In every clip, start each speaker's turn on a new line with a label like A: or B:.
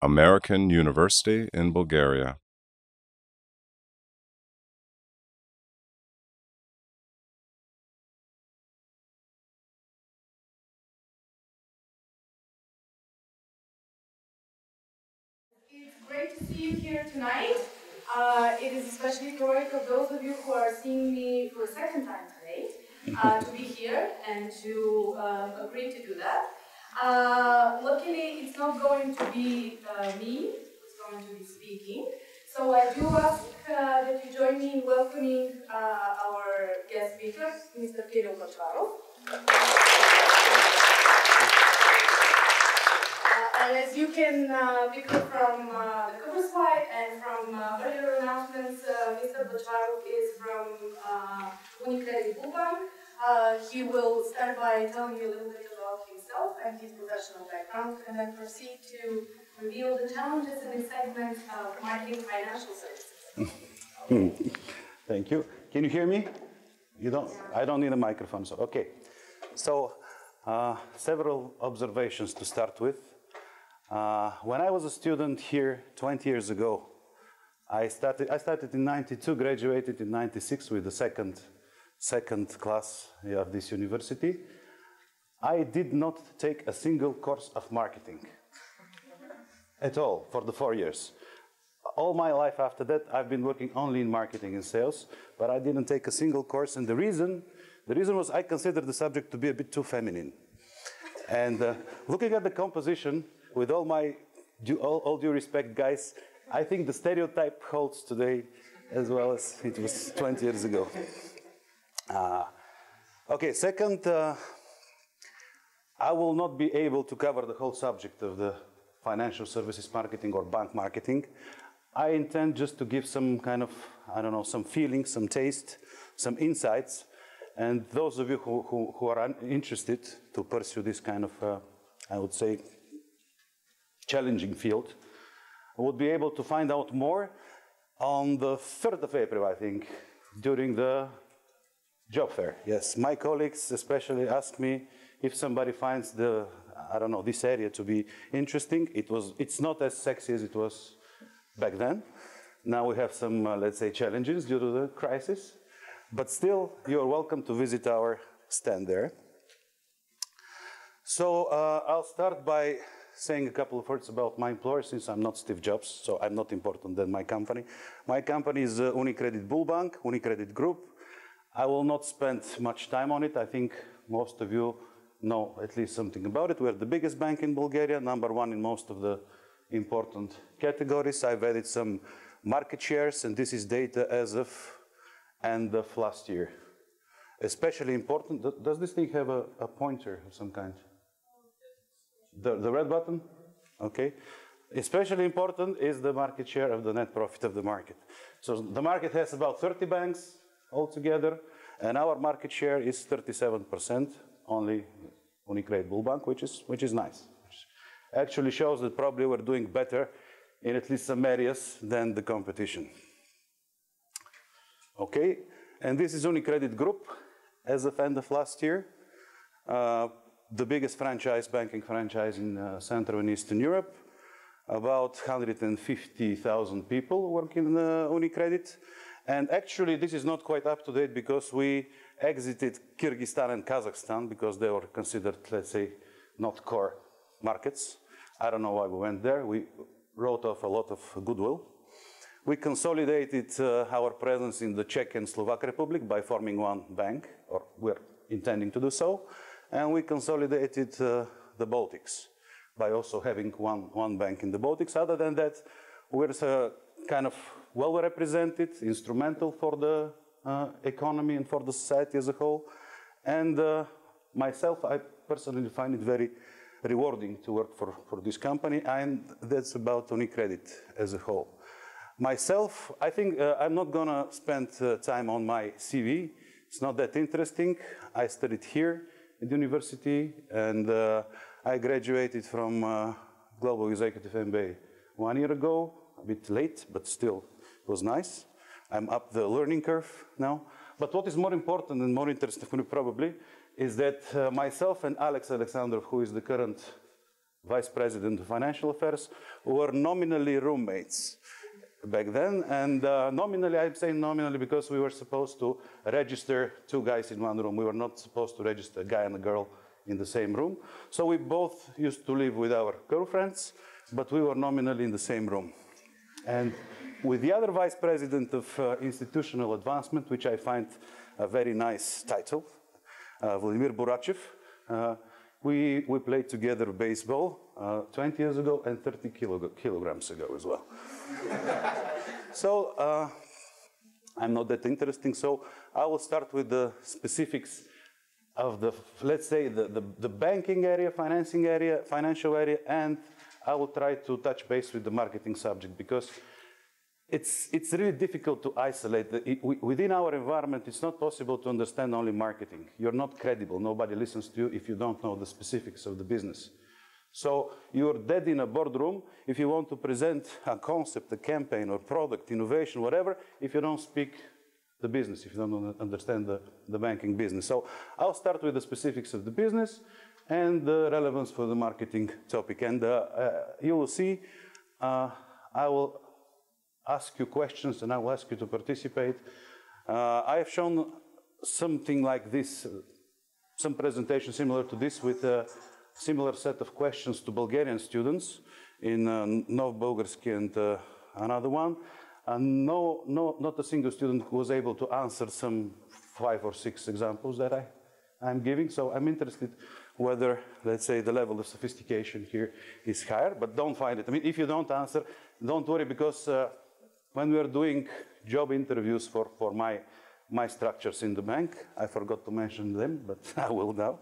A: American University in Bulgaria.
B: It's great to see you here tonight. It is especially great for those of you who are seeing me for a second time today to be here and to agree to do that. Luckily, it's not going to be me who's going to be speaking. So I do ask that you join me in welcoming our guest speaker, Mr. Kiril Bachvarov. And as you can pick up from the cover slide and from earlier announcements, Mr. Petrov is from UniCredit Bulbank. He will start by telling you a little bit about himself and his professional background, and then proceed to reveal the challenges in the segment of marketing financial services.
C: Thank you. Can you hear me? You don't? I don't need a microphone, so okay. So several observations to start with. When I was a student here 20 years ago, I started in '92, graduated in '96 with the second class of this university. I did not take a single course of marketing at all for the 4 years. All my life after that, I've been working only in marketing and sales, but I didn't take a single course, and the reason was I considered the subject to be a bit too feminine. And looking at the composition, with all due respect, guys, I think the stereotype holds today as well as it was 20 years ago. Okay, second, I will not be able to cover the whole subject of the financial services marketing or bank marketing. I intend just to give some kind of, I don't know, some feeling, some taste, some insights. And those of you who are interested to pursue this kind of, I would say, challenging field, would be able to find out more on the 3rd of April, I think, during the job fair. Yes, my colleagues especially asked me if somebody finds the, I don't know, this area to be interesting. It's not as sexy as it was back then. Now we have some, let's say, challenges due to the crisis. But still, you're welcome to visit our stand there. So I'll start by saying a couple of words about my employer, since I'm not Steve Jobs, so I'm not important than my company. My company is UniCredit Bulbank, UniCredit Group. I will not spend much time on it. I think most of you know at least something about it. We're the biggest bank in Bulgaria, #1 in most of the important categories. I've added some market shares, and this is data as of end of last year. Especially important, does this thing have a pointer of some kind? The red button? Okay. Especially important is the market share of the net profit of the market. So the market has about 30 banks altogether, and our market share is 37%, only UniCredit Bulbank, which is nice. Which actually shows that probably we're doing better in at least some areas than the competition. Okay, and this is UniCredit Group as of end of last year. The biggest banking franchise in Central and Eastern Europe. About 150,000 people work in UniCredit. And actually, this is not quite up to date because we exited Kyrgyzstan and Kazakhstan because they were considered, let's say, not core markets. I don't know why we went there. We wrote off a lot of goodwill. We consolidated our presence in the Czech and Slovak Republic by forming one bank, or we're intending to do so. And we consolidated the Baltics by also having one bank in the Baltics. Other than that, we're kind of well represented, instrumental for the economy and for the society as a whole. And myself, I personally find it very rewarding to work for this company, and that's about UniCredit as a whole. Myself, I think I'm not gonna spend time on my CV. It's not that interesting. I studied here at the university, and I graduated from Global Executive MBA 1 year ago, a bit late, but still it was nice. I'm up the learning curve now. But what is more important and more interesting for me probably is that myself and Alex Alexandrov, who is the current vice president of financial affairs, who were nominally roommates back then. And nominally, I'm saying nominally because we were supposed to register two guys in one room. We were not supposed to register a guy and a girl in the same room. So we both used to live with our girlfriends, but we were nominally in the same room. And with the other vice president of institutional advancement, which I find a very nice title, Vladimir Burachev, we played together baseball 20 years ago and 30 kilograms ago as well. So I'm not that interesting. So I will start with the specifics of the, let's say, the banking area, financing area, financial area, and I will try to touch base with the marketing subject because it's really difficult to isolate. Within our environment, it's not possible to understand only marketing. You're not credible. Nobody listens to you if you don't know the specifics of the business. So you're dead in a boardroom if you want to present a concept, a campaign, or product, innovation, whatever, if you don't speak the business, if you don't understand the banking business. So I'll start with the specifics of the business and the relevance for the marketing topic. And you will see, I will ask you questions and I will ask you to participate. I have shown something like this, some presentation similar to this with a similar set of questions to Bulgarian students in Novobulgarsky and another one. And not a single student was able to answer some 5 or 6 examples that I'm giving. So I'm interested whether, let's say, the level of sophistication here is higher, but don't find it. I mean, if you don't answer, don't worry, because when we are doing job interviews for my structures in the bank, I forgot to mention them, but I will now.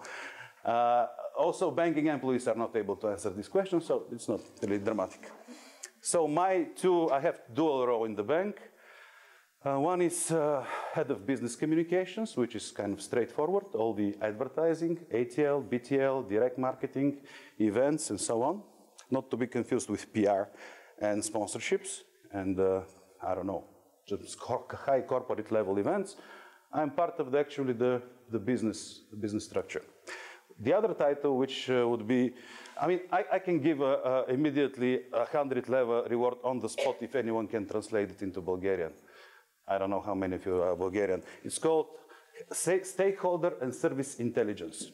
C: Also, banking employees are not able to answer these questions, so it's not really dramatic. So I have dual role in the bank. One is head of business communications, which is kind of straightforward, all the advertising, ATL, BTL, direct marketing, events, and so on. Not to be confused with PR and sponsorships, and I don't know, just high corporate level events. I'm part of actually the business structure. The other title, which would be, I mean, I can give immediately a 100-level reward on the spot if anyone can translate it into Bulgarian. I don't know how many of you are Bulgarian. It's called Stakeholder and Service Intelligence.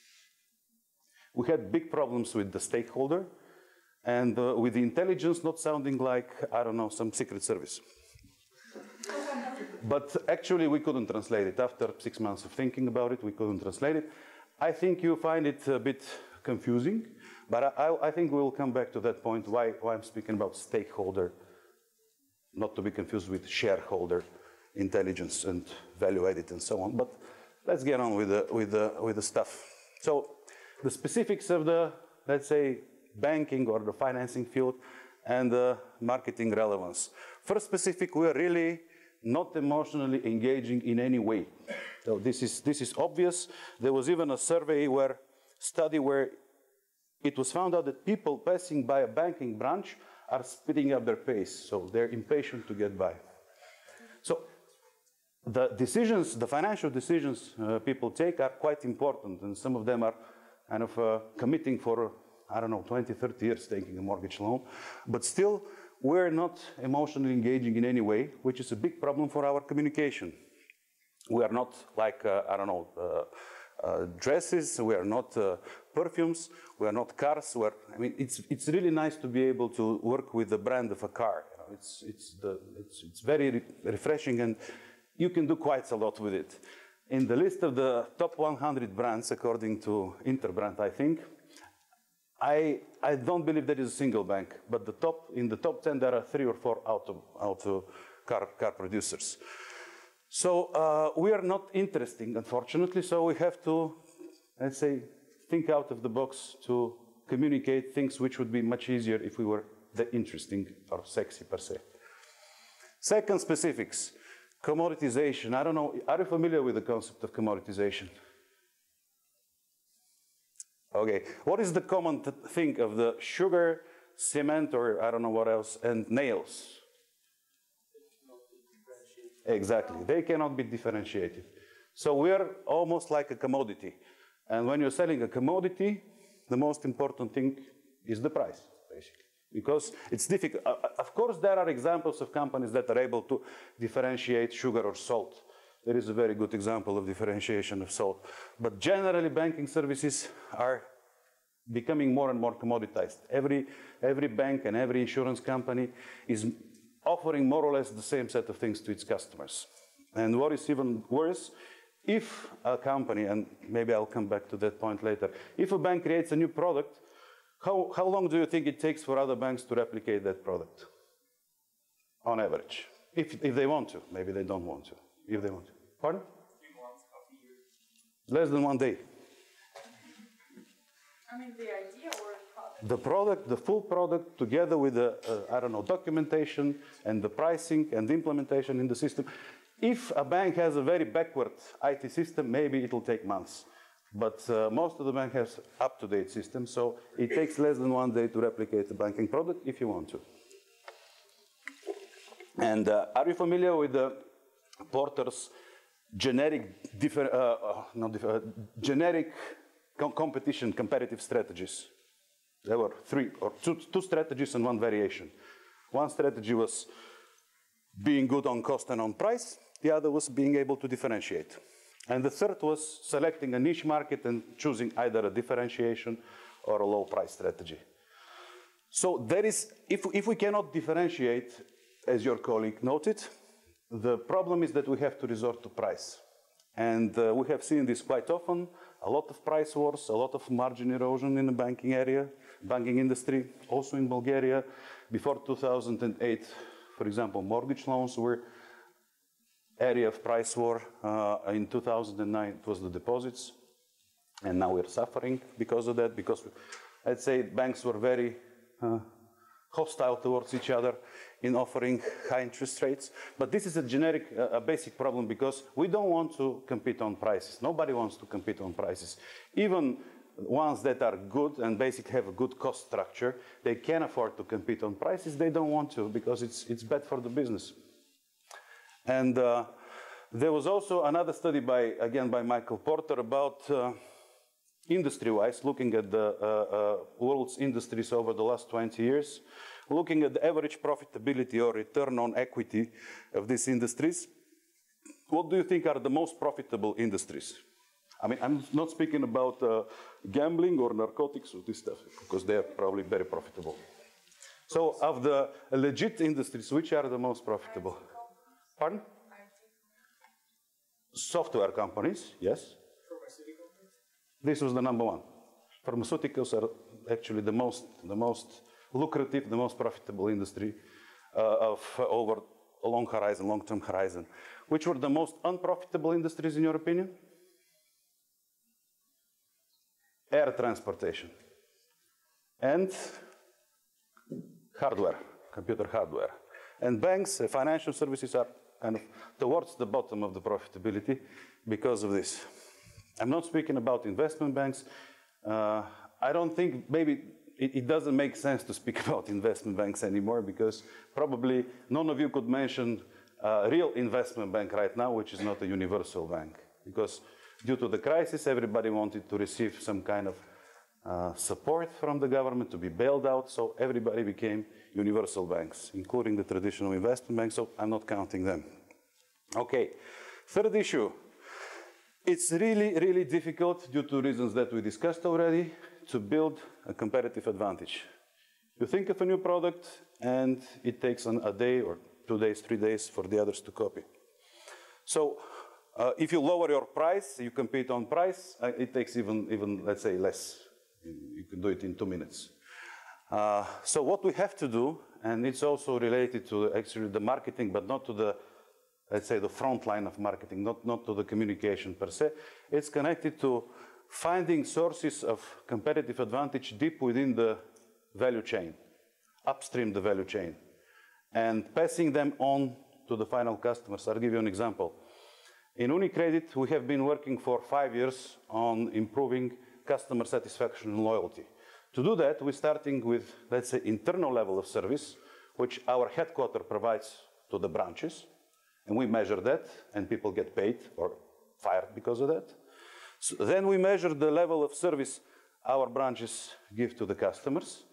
C: We had big problems with the stakeholder and with the intelligence not sounding like, I don't know, some secret service. But actually, we couldn't translate it. After 6 months of thinking about it, we couldn't translate it. I think you find it a bit confusing, but I think we'll come back to that point, why I'm speaking about stakeholder, not to be confused with shareholder intelligence and value added and so on. But let's get on with the stuff. So the specifics of the, let's say, banking or the financing field and the marketing relevance. First specific, we are really not emotionally engaging in any way. So this is obvious. There was even a study where it was found out that people passing by a banking branch are speeding up their pace, so they're impatient to get by. So the decisions, the financial decisions people take are quite important, and some of them are kind of committing for, I don't know, 20, 30 years taking a mortgage loan, but still we're not emotionally engaging in any way, which is a big problem for our communication. We are not like, I don't know, dresses, we are not perfumes, we are not cars. I mean, it's really nice to be able to work with the brand of a car. You know, it's very refreshing, and you can do quite a lot with it. In the list of the top 100 brands, according to Interbrand, I think, I don't believe there is a single bank, but in the top 10 there are 3 or 4 auto car producers. So we are not interesting, unfortunately, so we have to, let's say, think out of the box to communicate things which would be much easier if we were that interesting or sexy per se. Second, specifics. Commoditization. I don't know, are you familiar with the concept of commoditization? Okay, what is the common thing of the sugar, cement, or I don't know what else, and nails? Exactly, they cannot be differentiated. So we are almost like a commodity. And when you're selling a commodity, the most important thing is the price, basically. Because it's difficult. Of course, there are examples of companies that are able to differentiate sugar or salt. There is a very good example of differentiation of salt. But generally, banking services are becoming more and more commoditized. Every bank and every insurance company is offering more or less the same set of things to its customers. And what is even worse, if a company, and maybe I'll come back to that point later, if a bank creates a new product, how long do you think it takes for other banks to replicate that product? On average. If they want to. Maybe they don't want to. If they want to. Pardon?
D: 3 months, half a year.
C: Less than 1 day.
B: I mean, the idea or the product?
C: The product, the full product, together with the, I don't know, documentation and the pricing and the implementation in the system. If a bank has a very backward IT system, maybe it'll take months. But most of the bank has up-to-date systems, so it takes less than 1 day to replicate the banking product if you want to. And are you familiar with the Porter's generic, competition competitive strategies? There were two strategies and one variation. One strategy was being good on cost and on price. The other was being able to differentiate. And the third was selecting a niche market and choosing either a differentiation or a low price strategy. So there is, if we cannot differentiate, as your colleague noted, the problem is that we have to resort to price. And we have seen this quite often, a lot of price wars, a lot of margin erosion in the banking area, banking industry, also in Bulgaria. Before 2008, for example, mortgage loans were area of price war. In 2009, it was the deposits. And now we're suffering because of that, because I'd say banks were very hostile towards each other in offering high interest rates. But this is a generic, a basic problem because we don't want to compete on prices. Nobody wants to compete on prices. Even ones that are good and basically have a good cost structure, they can afford to compete on prices. They don't want to because it's bad for the business. And there was also another study again by Michael Porter about industry-wise, looking at the world's industries over the last 20 years, looking at the average profitability or return on equity of these industries. What do you think are the most profitable industries? I mean, I'm not speaking about gambling or narcotics or this stuff, because they are probably very profitable. So of the legit industries, which are the most profitable? Pardon? Software companies, yes. This was the number one. Pharmaceuticals are actually the most lucrative, the most profitable industry over a long horizon, long-term horizon. Which were the most unprofitable industries in your opinion? Air transportation and hardware, computer hardware. And banks, financial services are kind of towards the bottom of the profitability because of this. I'm not speaking about investment banks. I don't think, maybe it doesn't make sense to speak about investment banks anymore because probably none of you could mention a real investment bank right now, which is not a universal bank. Because due to the crisis, everybody wanted to receive some kind of support from the government to be bailed out, so everybody became universal banks, including the traditional investment banks, so I'm not counting them. Okay, third issue. It's really, really difficult, due to reasons that we discussed already, to build a competitive advantage. You think of a new product, and it takes a day or 2 days, 3 days for the others to copy. So if you lower your price, you compete on price, it takes even, let's say, less. You can do it in 2 minutes. So what we have to do, and it's also related to actually the marketing, but not to the, let's say, the front line of marketing, not to the communication per se. It's connected to finding sources of competitive advantage deep within the value chain, upstream the value chain, and passing them on to the final customers. I'll give you an example. In UniCredit, we have been working for 5 years on improving customer satisfaction and loyalty. To do that, we're starting with, let's say, internal level of service, which our headquarters provides to the branches. And we measure that, and people get paid or fired because of that. So then we measure the level of service our branches give to the customers.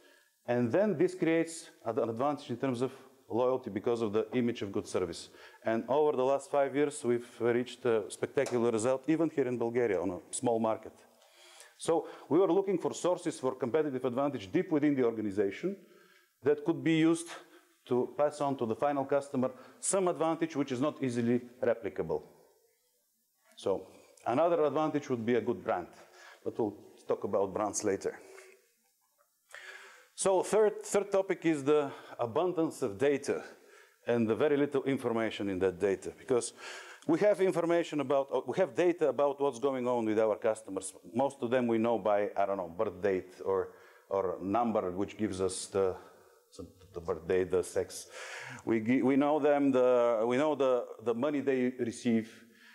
C: And then this creates an advantage in terms of loyalty because of the image of good service. And over the last 5 years, we've reached a spectacular result, even here in Bulgaria, on a small market. So we were looking for sources for competitive advantage deep within the organization that could be used to pass on to the final customer some advantage which is not easily replicable. So another advantage would be a good brand, but we'll talk about brands later. So third topic is the abundance of data and the very little information in that data, because we have information about, we have data about what's going on with our customers. Most of them we know by, I don't know, birth date or number, which gives us the birth date, the sex. We know them, we know the money they receive,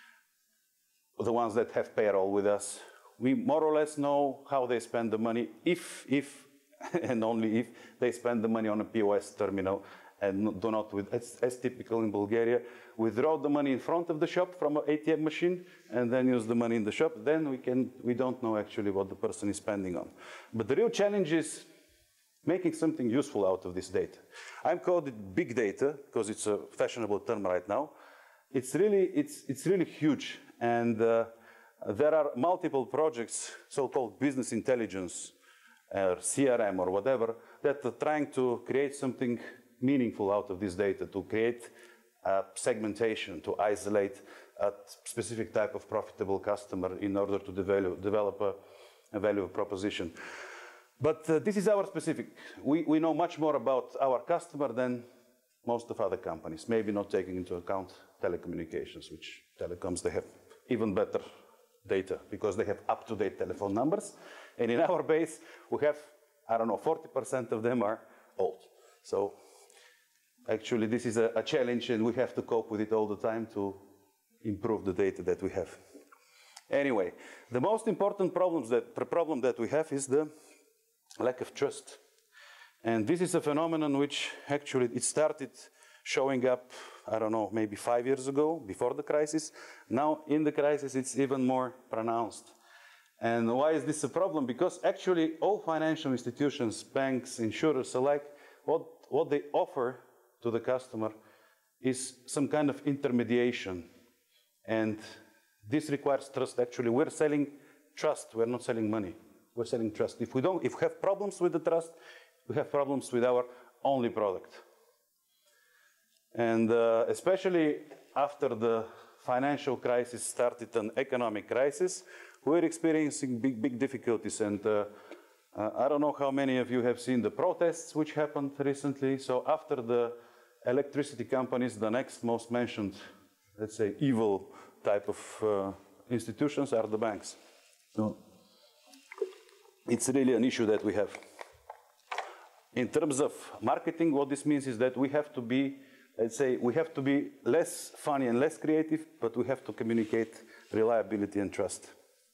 C: the ones that have payroll with us. We more or less know how they spend the money, if and only if they spend the money on a POS terminal and do not, as typical in Bulgaria, withdraw the money in front of the shop from an ATM machine and then use the money in the shop. Then we don't know actually what the person is spending on. But the real challenge is making something useful out of this data. I'm calling it big data because it's a fashionable term right now. It's really huge, and there are multiple projects, so-called business intelligence, or CRM or whatever, that are trying to create something meaningful out of this data, to create segmentation, to isolate a specific type of profitable customer in order to develop a value proposition. But this is our specific. We know much more about our customer than most of other companies, maybe not taking into account telecommunications, which telecoms, they have even better data because they have up-to-date telephone numbers. And in our base, we have, I don't know, 40% of them are old. So actually, this is a challenge, and we have to cope with it all the time to improve the data that we have. Anyway, the most important problem that we have is the lack of trust. And this is a phenomenon which actually it started showing up, I don't know, maybe 5 years ago, before the crisis. Now, in the crisis, it's even more pronounced. And why is this a problem? Because actually, all financial institutions, banks, insurers alike, what they offer to the customer is some kind of intermediation. And this requires trust. Actually, we're selling trust. We're not selling money. We're selling trust. If we have problems with the trust, we have problems with our only product. And especially after the financial crisis started an economic crisis, we're experiencing big difficulties. And I don't know how many of you have seen the protests which happened recently. So after the electricity companies, the next most mentioned, let's say, evil type of institutions are the banks. So it's really an issue that we have. In terms of marketing, what this means is that we have to be, let's say, we have to be less funny and less creative, but we have to communicate reliability and trust.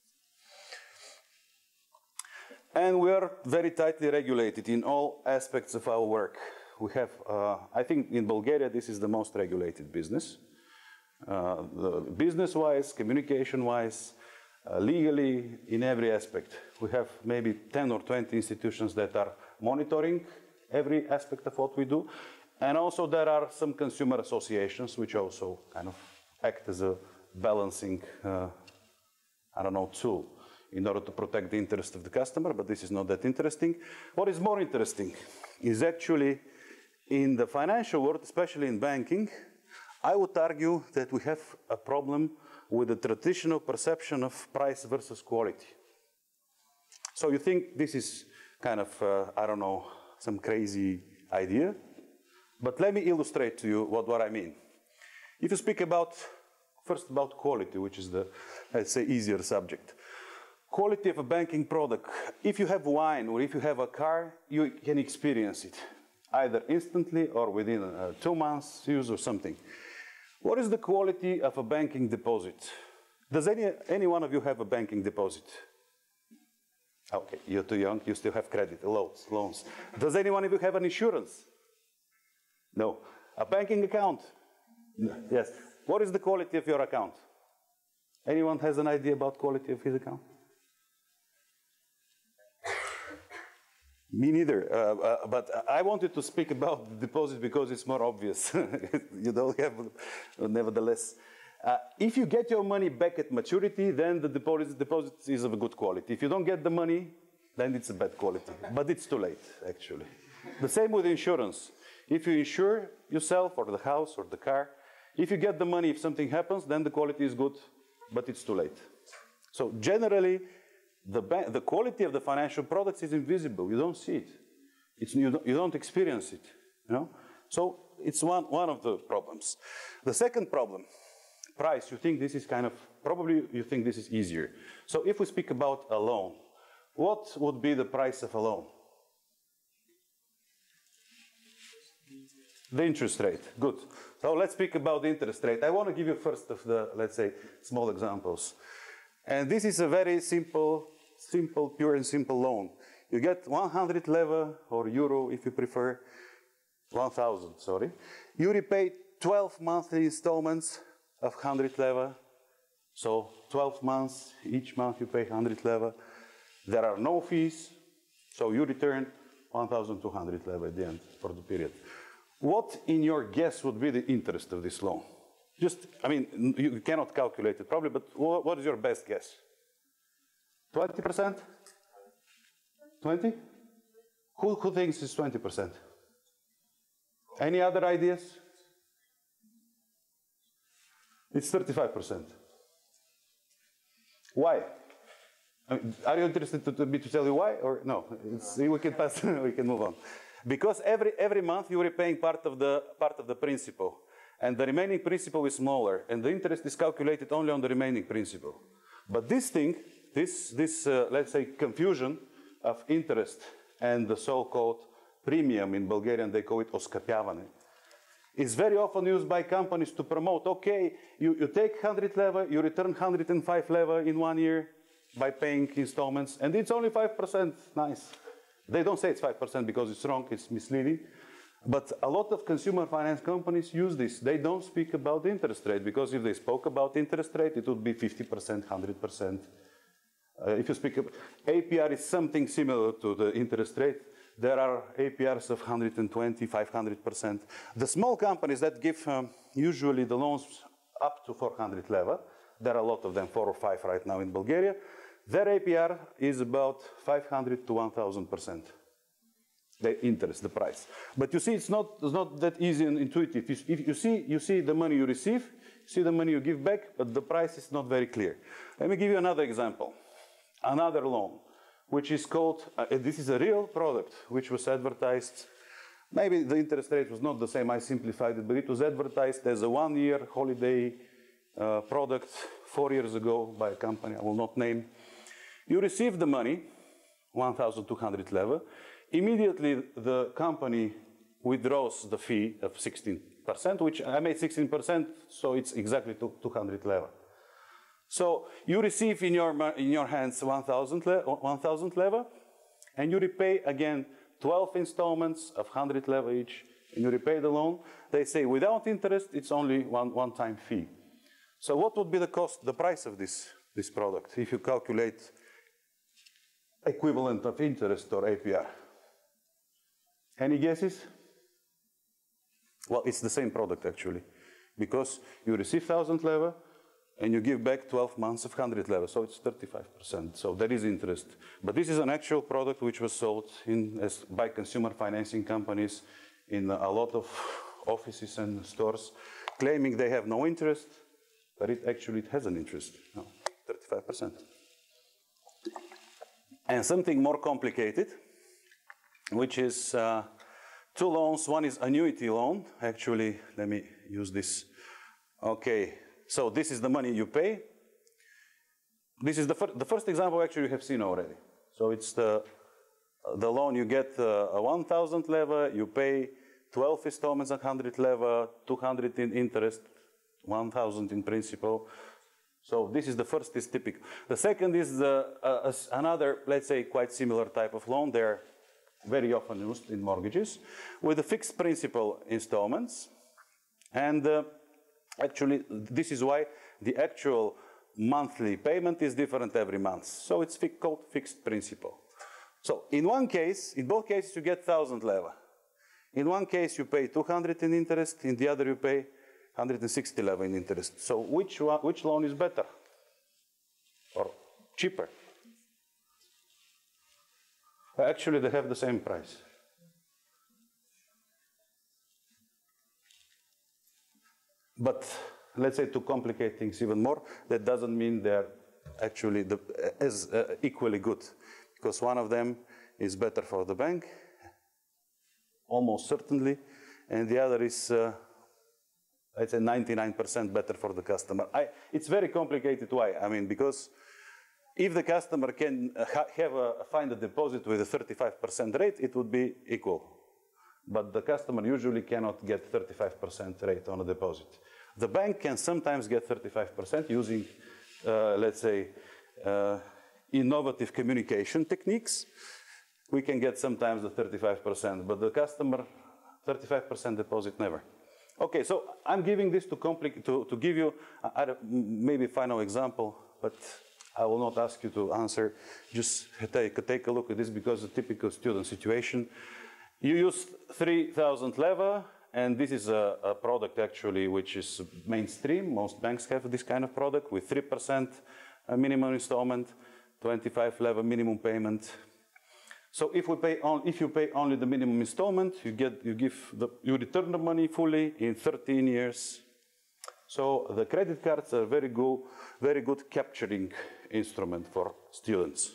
C: And we are very tightly regulated in all aspects of our work. We have, I think in Bulgaria, this is the most regulated business. Business-wise, communication-wise, legally, in every aspect. We have maybe 10 or 20 institutions that are monitoring every aspect of what we do. And also there are some consumer associations which also kind of act as a balancing, I don't know, tool in order to protect the interest of the customer, but this is not that interesting. What is more interesting is actually in the financial world, especially in banking, I would argue that we have a problem with the traditional perception of price versus quality. So you think this is kind of, I don't know, some crazy idea, but let me illustrate to you what I mean. If you speak first about quality, which is the, let's say, easier subject. Quality of a banking product. If you have wine or if you have a car, you can experience it, either instantly or within 2 months use or something. What is the quality of a banking deposit? Does any one of you have a banking deposit? Okay, you're too young, you still have credit, loans. Does any one of you have an insurance? No. A banking account? No. Yes. What is the quality of your account? Anyone has an idea about quality of his account? Me neither, but I wanted to speak about the deposit because it's more obvious. You don't have, nevertheless. If you get your money back at maturity, then the deposit is of a good quality. If you don't get the money, then it's a bad quality. But it's too late, actually. The same with insurance. If you insure yourself or the house or the car, if you get the money, if something happens, then the quality is good, but it's too late. So generally, the quality of the financial products is invisible. You don't see it. You don't experience it. You know? So it's one of the problems. The second problem, price. You think this is probably you think this is easier. So if we speak about a loan, what would be the price of a loan? The interest rate, good. So let's speak about the interest rate. I want to give you first of the, let's say, small examples. And this is a very simple, pure and simple loan. You get 100 leva or euro if you prefer, 1,000, sorry. You repay 12 monthly installments of 100 leva. So 12 months, each month you pay 100 leva. There are no fees, so you return 1,200 leva at the end for the period. What, in your guess, would be the interest of this loan? Just, I mean, you cannot calculate it probably, but what is your best guess? 20%? 20? Who thinks it's 20%? Any other ideas? It's 35%. Why? I mean, are you interested to tell you why, or no? We can pass. We can move on. Because every month you are paying part of the principal, and the remaining principal is smaller, and the interest is calculated only on the remaining principal. But this thing, let's say confusion of interest and the so-called premium in Bulgarian, they call it oskapjavane, is very often used by companies to promote. Okay, you take 100 leva, you return 105 leva in 1 year by paying installments, and it's only 5%. Nice. They don't say it's 5% because it's wrong, it's misleading. But a lot of consumer finance companies use this. They don't speak about the interest rate, because if they spoke about interest rate, it would be 50%, 100%. If you speak about APR is something similar to the interest rate. There are APRs of 120, 500%. The small companies that give usually the loans up to 400 leva, there are a lot of them, 4 or 5 right now in Bulgaria. Their APR is about 500 to 1,000%. The interest, the price. But you see, it's not that easy and intuitive. If you see the money you receive, you see the money you give back, but the price is not very clear. Let me give you another example. Another loan, which is called, this is a real product, which was advertised. Maybe the interest rate was not the same, I simplified it, but it was advertised as a 1-year holiday product 4 years ago by a company I will not name. You receive the money, 1,200 leva. Immediately, the company withdraws the fee of 16%, which I made 16%, so it's exactly 200 leva. So you receive in your hands 1,000 leva, and you repay again 12 installments of 100 leva each, and you repay the loan. They say without interest, it's only one-time fee. So what would be the cost, the price of this product, if you calculate equivalent of interest or APR? Any guesses? Well, it's the same product actually, because you receive 1,000 leva and you give back 12 months of 100 leva, so it's 35%. So there is interest. But this is an actual product which was sold by consumer financing companies in a lot of offices and stores, claiming they have no interest, but it has an interest, 35%. And something more complicated, which is 2 loans. One is annuity loan. Actually, let me use this. Okay, so this is the money you pay. This is the first example actually you have seen already. So it's the loan you get 1,000 leva, you pay 12 installments at 100 leva, 200 in interest, 1,000 in principal. So this is the first, is typical. The second is another, let's say, quite similar type of loan. They're very often used in mortgages with the fixed principal installments. And actually, this is why the actual monthly payment is different every month. So it's called fixed principal. So in one case, in both cases, you get 1,000 leva. In one case, you pay 200 in interest. In the other, you pay 160 leva in interest. So which loan is better or cheaper? Actually, they have the same price. But let's say to complicate things even more, that doesn't mean they're actually as equally good, because one of them is better for the bank, almost certainly, and the other is, let's say, 99% better for the customer. It's very complicated. Why? I mean, because if the customer can find a deposit with a 35% rate, it would be equal. But the customer usually cannot get 35% rate on a deposit. The bank can sometimes get 35% using, let's say, innovative communication techniques. We can get sometimes the 35%, but the customer, 35% deposit, never. Okay, so I'm giving this to give you maybe a final example, but I will not ask you to answer. Just take a look at this, because it's a typical student situation. You use 3,000 leva, and this is a product actually which is mainstream. Most banks have this kind of product with 3% minimum installment, 25 leva minimum payment. So if you pay only the minimum installment, you return the money fully in 13 years. So the credit cards are very good capturing instrument for students.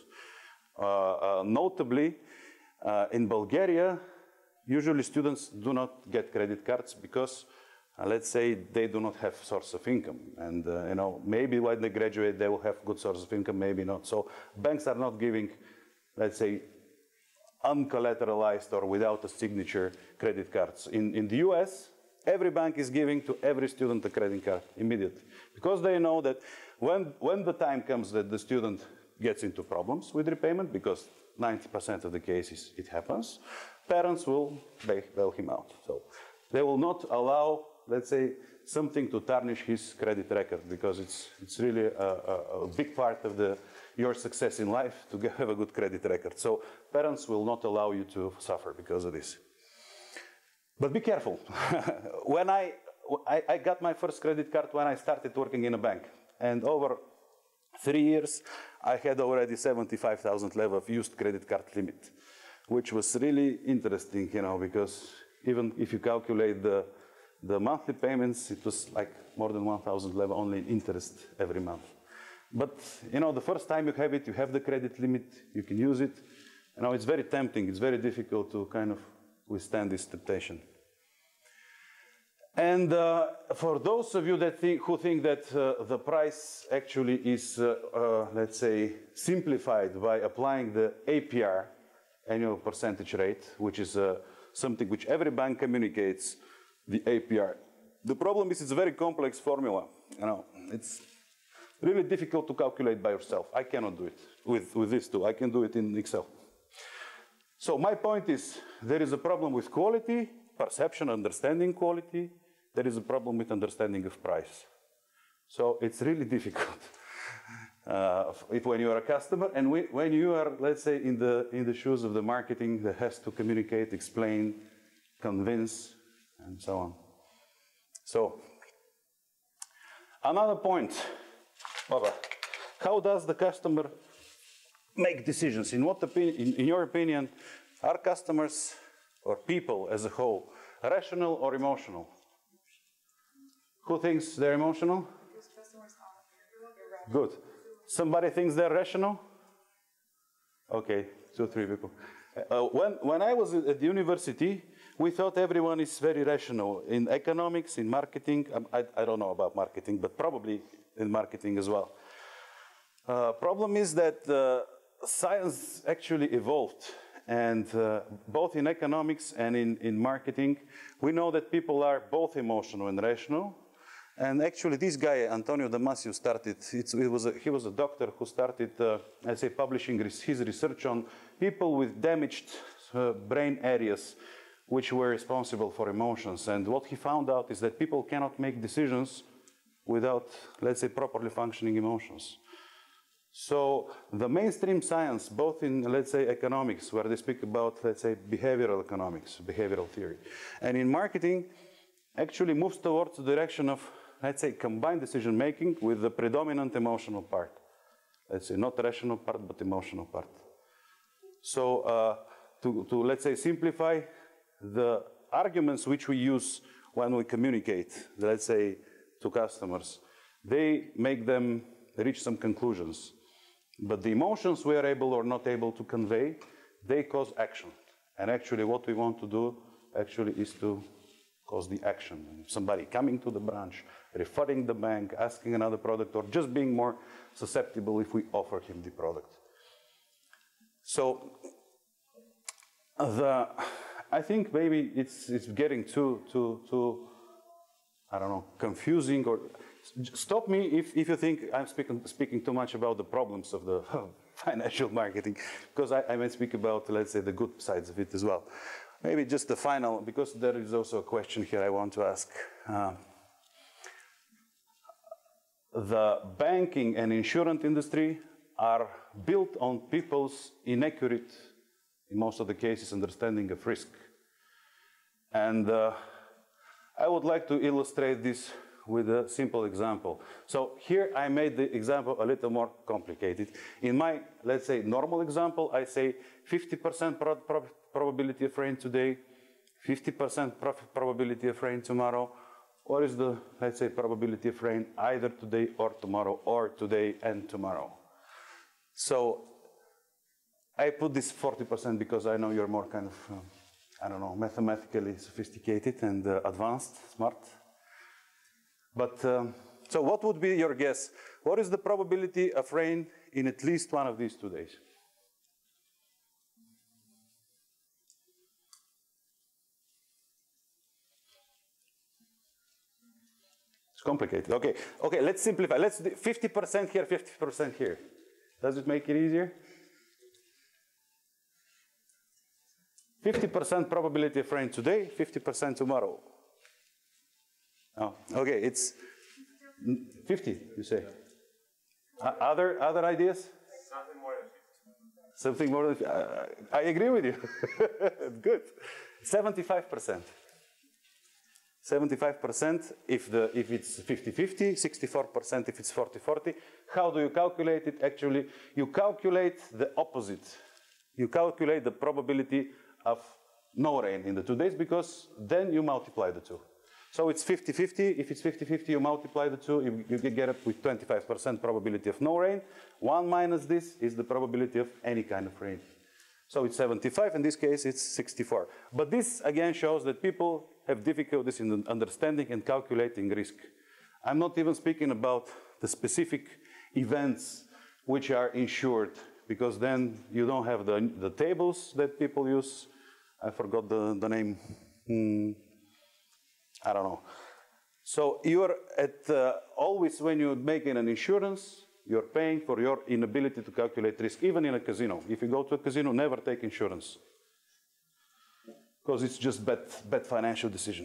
C: Notably, in Bulgaria, usually students do not get credit cards because, let's say, they do not have source of income. And maybe when they graduate, they will have good source of income, maybe not. So banks are not giving, let's say, uncollateralized or without a signature credit cards. In the US, every bank is giving to every student a credit card immediately, because they know that when the time comes that the student gets into problems with repayment, because 90% of the cases it happens, parents will bail him out. So they will not allow, let's say, something to tarnish his credit record, because it's really a big part of your success in life to have a good credit record. So parents will not allow you to suffer because of this. But be careful. When I got my first credit card when I started working in a bank, and over 3 years, I had already 75,000 leva of used credit card limit, which was really interesting, because even if you calculate the monthly payments, it was like more than 1,000 leva only in interest every month. But, the first time you have it, you have the credit limit, you can use it. It's very tempting. It's very difficult to kind of withstand this temptation. And for those of you who think that the price actually is, let's say, simplified by applying the APR, annual percentage rate, which is something which every bank communicates, the APR. The problem is it's a very complex formula. It's really difficult to calculate by yourself. I cannot do it with this tool. I can do it in Excel. So my point is, there is a problem with quality, perception, understanding quality. There is a problem with understanding of price. So it's really difficult when you are a customer, and when you are, let's say, in the shoes of the marketing that has to communicate, explain, convince, and so on. So another point. How does the customer make decisions? In your opinion, are customers or people as a whole rational or emotional? Who thinks they're emotional? Good. Somebody thinks they're rational? Okay, 2 or 3 people. When I was at the university, we thought everyone is very rational. In economics, in marketing, I don't know about marketing, but probably in marketing as well. Problem is that science actually evolved, and both in economics and in marketing, we know that people are both emotional and rational. And actually, this guy, Antonio Damasio, he was a doctor who started, let's say, publishing his research on people with damaged brain areas which were responsible for emotions. And what he found out is that people cannot make decisions without, let's say, properly functioning emotions. So the mainstream science, both in, let's say, economics, where they speak about, let's say, behavioral economics, behavioral theory, and in marketing, actually moves towards the direction of, let's say, combined decision making with the predominant emotional part. Let's say, not rational part, but emotional part. So to let's say, simplify, the arguments which we use when we communicate, let's say, to customers, they make them reach some conclusions. But the emotions we are able or not able to convey, they cause action. And actually what we want to do actually is to cause the action. Somebody coming to the branch, referring the bank, asking another product, or just being more susceptible if we offer him the product. So I think maybe it's getting too I don't know, confusing, or stop me if you think I'm speaking too much about the problems of the financial marketing, because I may speak about, let's say, the good sides of it as well. Maybe just the final, because there is also a question here I want to ask. The banking and insurance industry are built on people's inaccurate, in most of the cases, understanding of risk. And I would like to illustrate this with a simple example. So here I made the example a little more complicated. In my, let's say, normal example, I say 50% probability of rain today, 50% probability of rain tomorrow. What is the, let's say, probability of rain either today or tomorrow, or today and tomorrow? So I put this 40% because I know you're more kind of, I don't know, mathematically sophisticated and advanced, smart. But, so what would be your guess? What is the probability of rain in at least one of these 2 days? It's complicated. Okay, okay, let's simplify. Let's do 50% here, 50% here. Does it make it easier? 50% probability of rain today, 50% tomorrow. Oh, okay, it's 50, you say. Other ideas?
D: Something more than 50.
C: Something more than I agree with you. Good. 75%. 75% if it's 50-50, 64% if it's 40-40. How do you calculate it? Actually, you calculate the opposite. You calculate the probability of no rain in the 2 days, because then you multiply the two. So it's 50-50. If it's 50-50, you multiply the two, you get up with 25% probability of no rain. 1 minus this is the probability of any kind of rain. So it's 75. In this case, it's 64. But this, again, shows that people have difficulties in understanding and calculating risk. I'm not even speaking about the specific events which are insured, because then you don't have the tables that people use. I forgot the name. I don't know. So you're at always, when you're making an insurance, you're paying for your inability to calculate risk, even in a casino. If you go to a casino, never take insurance, because it's just bad financial decision.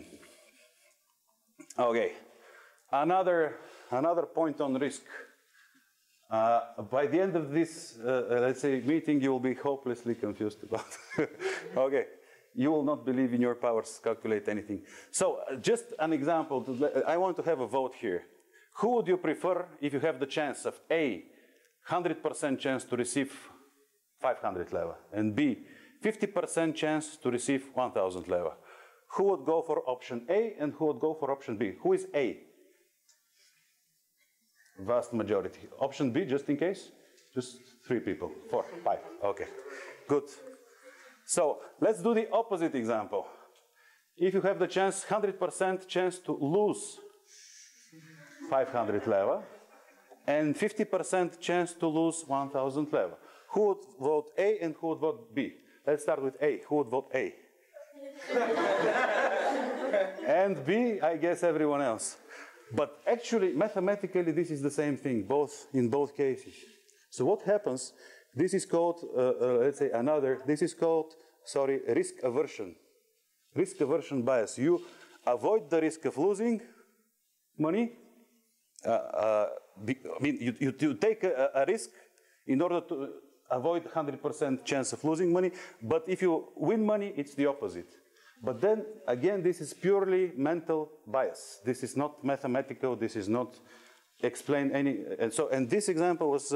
C: Okay, another point on risk. By the end of this, let's say, meeting, you will be hopelessly confused about. Okay, you will not believe in your powers to calculate anything. So just an example. I want to have a vote here. Who would you prefer if you have the chance of A, 100% chance to receive 500 leva, and B, 50% chance to receive 1,000 leva? Who would go for option A and who would go for option B? Who is A? Vast majority. Option B, just in case? Just 3 people, 4, 5. Okay, good. So let's do the opposite example. If you have the chance, 100% chance to lose 500 leva and 50% chance to lose 1,000 leva. Who would vote A and who would vote B? Let's start with A. Who would vote A? And B, I guess everyone else. But actually, mathematically, this is the same thing, in both cases. So what happens, this is called, let's say this is called, risk aversion. Risk aversion bias. You avoid the risk of losing money. I mean, you take a risk in order to avoid 100% chance of losing money. But if you win money, it's the opposite. But then, again, this is purely mental bias. This is not mathematical. This is not explain any. And this example was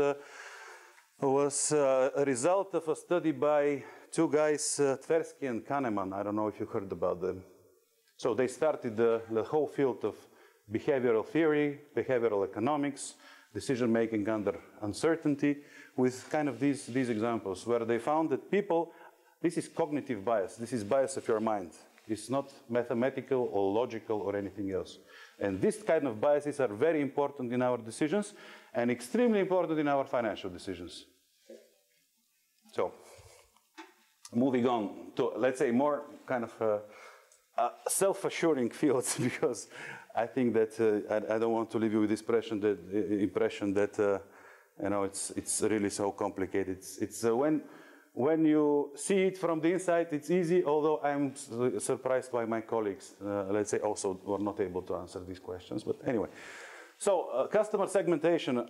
C: a result of a study by two guys, Tversky and Kahneman. I don't know if you heard about them. So they started the whole field of behavioral theory, behavioral economics, decision-making under uncertainty, with kind of these examples, where they found that people, this is cognitive bias, this is bias of your mind. It's not mathematical or logical or anything else. And this kind of biases are very important in our decisions and extremely important in our financial decisions. So, moving on to, let's say, more kind of self-assuring fields, because I think that I don't want to leave you with this impression that you know, it's really so complicated. It's when you see it from the inside, it's easy, although I'm surprised by my colleagues, let's say, also who are not able to answer these questions. But anyway, so customer segmentation.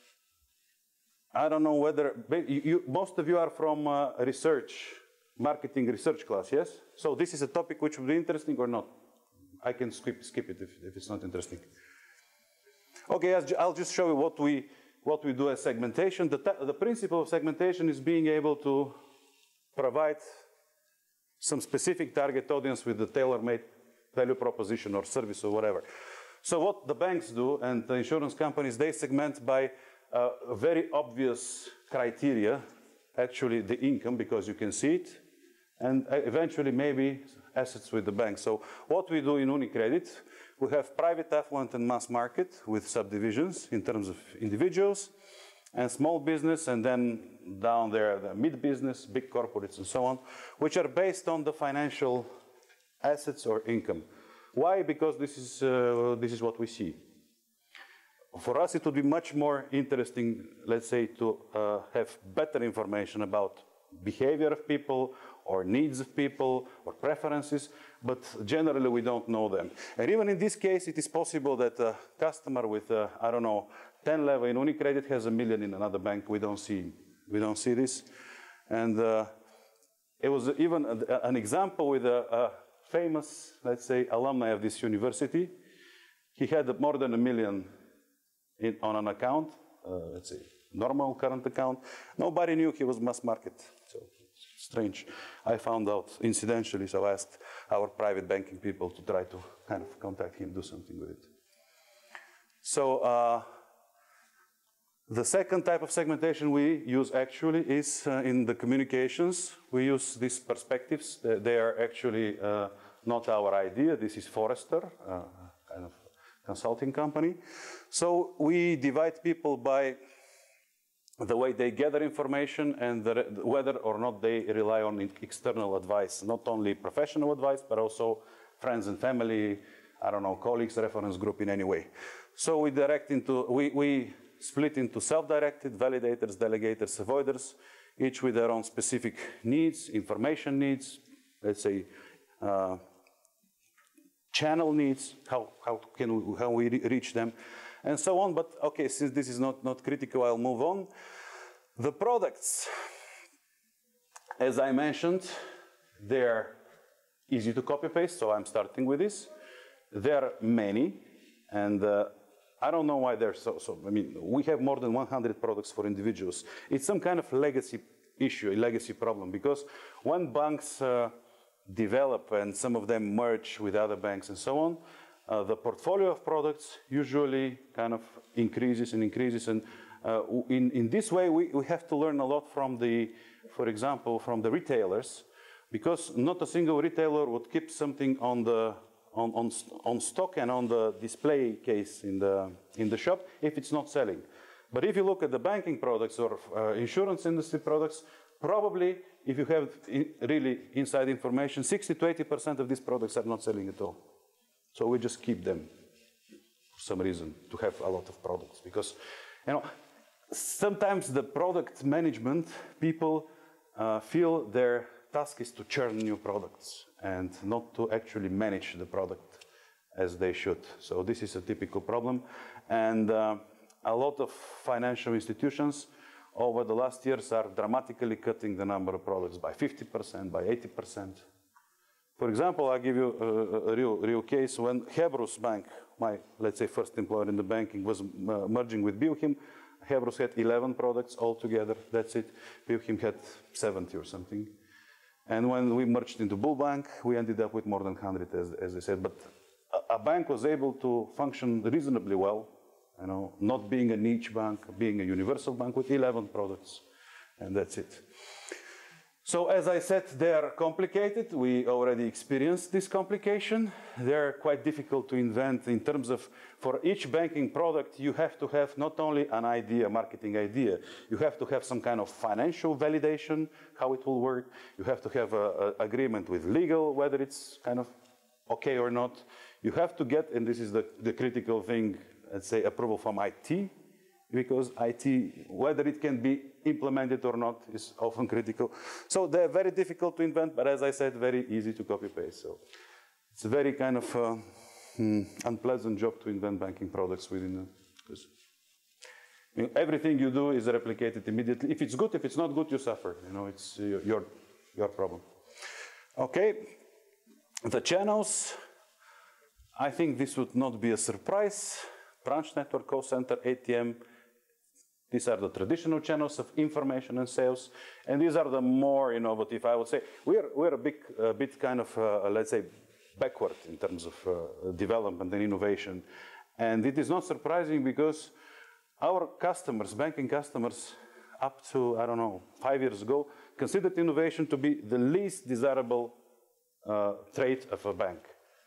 C: I don't know whether, most of you are from marketing research class, yes? So this is a topic which would be interesting or not? I can skip it if it's not interesting. Okay, I'll just show you what we do as segmentation. The principle of segmentation is being able to provide some specific target audience with the tailor-made value proposition or service or whatever. So what the banks do and the insurance companies, they segment by very obvious criteria, actually the income, because you can see it, and eventually maybe assets with the bank. So what we do in UniCredit, we have private affluent and mass market with subdivisions in terms of individuals and small business, and then down there the mid business, big corporates and so on, which are based on the financial assets or income. Why? Because this is what we see. For us, it would be much more interesting, let's say, to have better information about behavior of people or needs of people or preferences, but generally we don't know them. And even in this case, it is possible that a customer with, I don't know, 10 level in UniCredit has $1 million in another bank. We don't see this. And it was even an example with a famous, let's say, alumni of this university. He had more than $1 million on an account, let's say, normal current account. Nobody knew he was mass market. So strange. I found out incidentally, so I asked our private banking people to try to kind of contact him, do something with it. So the second type of segmentation we use actually is in the communications. We use these perspectives. They are actually not our idea. This is Forrester, kind of consulting company. So we divide people by the way they gather information and whether or not they rely on external advice, not only professional advice, but also friends and family, I don't know, colleagues, reference group in any way. So we split into self-directed, validators, delegators, avoiders, each with their own specific needs, information needs, let's say, channel needs, how we reach them, and so on. But okay, since this is not critical, I'll move on. The products, as I mentioned, they're easy to copy-paste, so I'm starting with this. There are many, and I don't know why they're so. I mean, we have more than 100 products for individuals. It's some kind of legacy issue, a legacy problem, because when banks develop and some of them merge with other banks and so on, the portfolio of products usually kind of increases and increases. And in this way, we have to learn a lot from for example, from the retailers, because not a single retailer would keep something on stock and on the display case in the shop if it's not selling. But if you look at the banking products or insurance industry products, probably if you have really inside information, 60 to 80% of these products are not selling at all. So we just keep them for some reason to have a lot of products, because sometimes the product management people feel their task is to churn new products and not to actually manage the product as they should. So this is a typical problem, and a lot of financial institutions over the last years are dramatically cutting the number of products by 50%, by 80%. For example, I'll give you a real case. When Hebrus Bank, my, let's say, first employer in the banking, was merging with Bilhim, Hebrus had 11 products altogether, that's it. Bilhim had 70 or something. And when we merged into Bulbank, we ended up with more than 100, as I said. But a bank was able to function reasonably well, you know, not being a niche bank, being a universal bank with 11 products, and that's it. So as I said, they are complicated. We already experienced this complication. They're quite difficult to invent in terms of, for each banking product, you have to have not only an idea, marketing idea, you have to have some kind of financial validation, how it will work. You have to have an agreement with legal, whether it's kind of okay or not. You have to get, and this is the critical thing, let's say, approval from IT, because IT, whether it can be implemented or not, is often critical. So they're very difficult to invent, but as I said, very easy to copy-paste. So it's a very kind of unpleasant job to invent banking products within, because everything you do is replicated immediately. If it's good, if it's not good, you suffer. You know, it's your problem. Okay, the channels. I think this would not be a surprise. Branch network, call center, ATM. These are the traditional channels of information and sales, and these are the more innovative, I would say. We're a bit kind of, let's say, backward in terms of development and innovation. And it is not surprising because our customers, banking customers, up to, I don't know, 5 years ago, considered innovation to be the least desirable trait of a bank.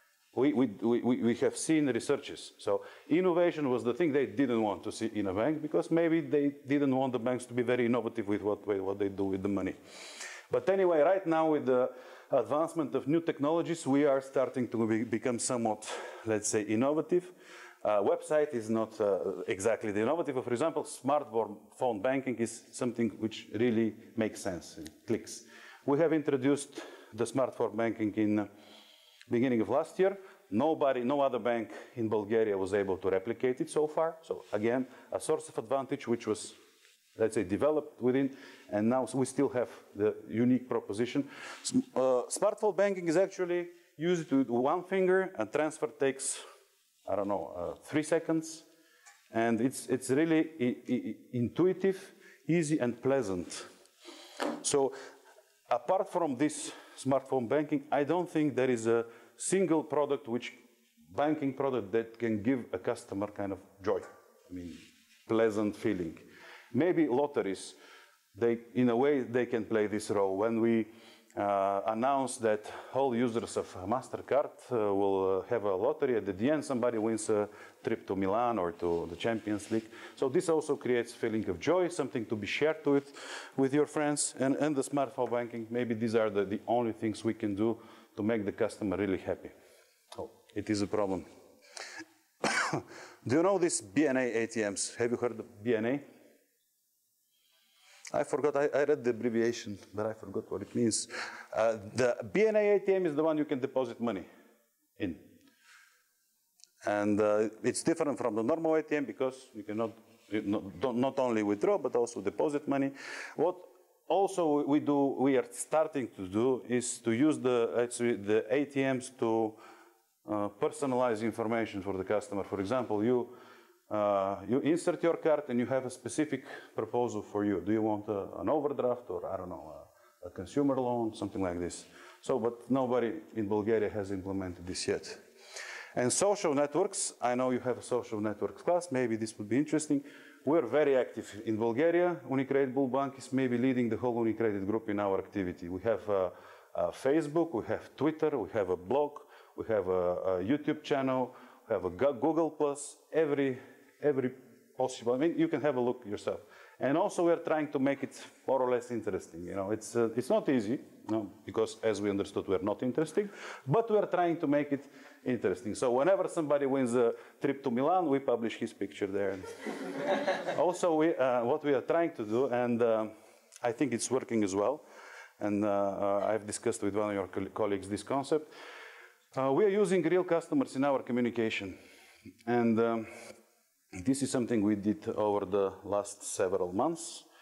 C: We have seen researches. So innovation was the thing they didn't want to see in a bank because maybe they didn't want the banks to be very innovative with what they do with the money. But anyway, right now with the advancement of new technologies, we are starting to become somewhat, let's say, innovative. Website is not exactly the innovative. For example, smartphone banking is something which really makes sense, it clicks. We have introduced the smartphone banking in beginning of last year. No other bank in Bulgaria was able to replicate it so far. So again, a source of advantage which was, let's say, developed within, and now we still have the unique proposition. Smartphone banking is actually used with one finger, and transfer takes, I don't know, 3 seconds. And it's really intuitive, easy, and pleasant. So apart from this smartphone banking, I don't think there is a single product, banking product that can give a customer kind of joy. I mean, pleasant feeling. Maybe lotteries, in a way, they can play this role. When we announced that all users of MasterCard will have a lottery, at the end somebody wins a trip to Milan or to the Champions League. So this also creates a feeling of joy, something to be shared with your friends. And the smartphone banking, maybe these are the only things we can do to make the customer really happy. Oh, it is a problem. Do you know these BNA ATMs? Have you heard of BNA? I forgot, I read the abbreviation, but I forgot what it means. The BNA ATM is the one you can deposit money in. And it's different from the normal ATM because you cannot not only withdraw, but also deposit money. What also we are starting to do is to use the ATMs to personalize information for the customer. For example, you insert your card and you have a specific proposal for you. Do you want an overdraft or, I don't know, a consumer loan, something like this. So, but nobody in Bulgaria has implemented this yet. And social networks, I know you have a social networks class, maybe this would be interesting. We're very active in Bulgaria. UniCredit Bulbank is maybe leading the whole UniCredit group in our activity. We have Facebook, we have Twitter, we have a blog, we have a YouTube channel, we have a Google+, every possible, I mean, you can have a look yourself. And also we're trying to make it more or less interesting. You know, it's not easy, because as we understood, we're not interesting, but we're trying to make it interesting. So whenever somebody wins a trip to Milan, we publish his picture there. Also, what we are trying to do, and I think it's working as well, and I've discussed with one of your colleagues this concept, we are using real customers in our communication. And this is something we did over the last several months.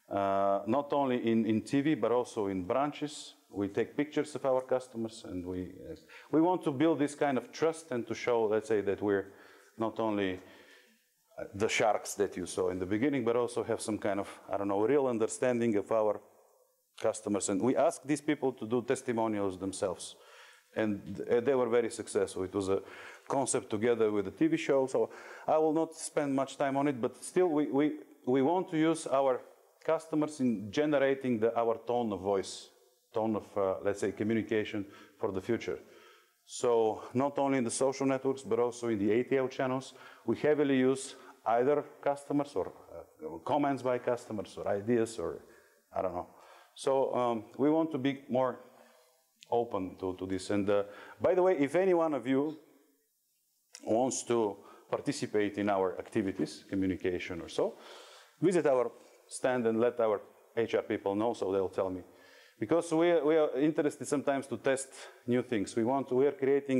C: not only in TV, but also in branches. We take pictures of our customers, and we want to build this kind of trust and to show, let's say, that we're not only the sharks that you saw in the beginning, but also have some kind of, I don't know, real understanding of our customers. And we asked these people to do testimonials themselves. And they were very successful. It was a concept together with a TV show. So I will not spend much time on it, but still we want to use our customers in generating our tone of voice, tone of, let's say, communication for the future. So not only in the social networks, but also in the ATL channels, we heavily use either customers or comments by customers or ideas or, I don't know. So we want to be more open to this. And by the way, if any one of you wants to participate in our activities, communication or so, visit our stand and let our HR people know, so they'll tell me. Because we are interested sometimes to test new things. We are creating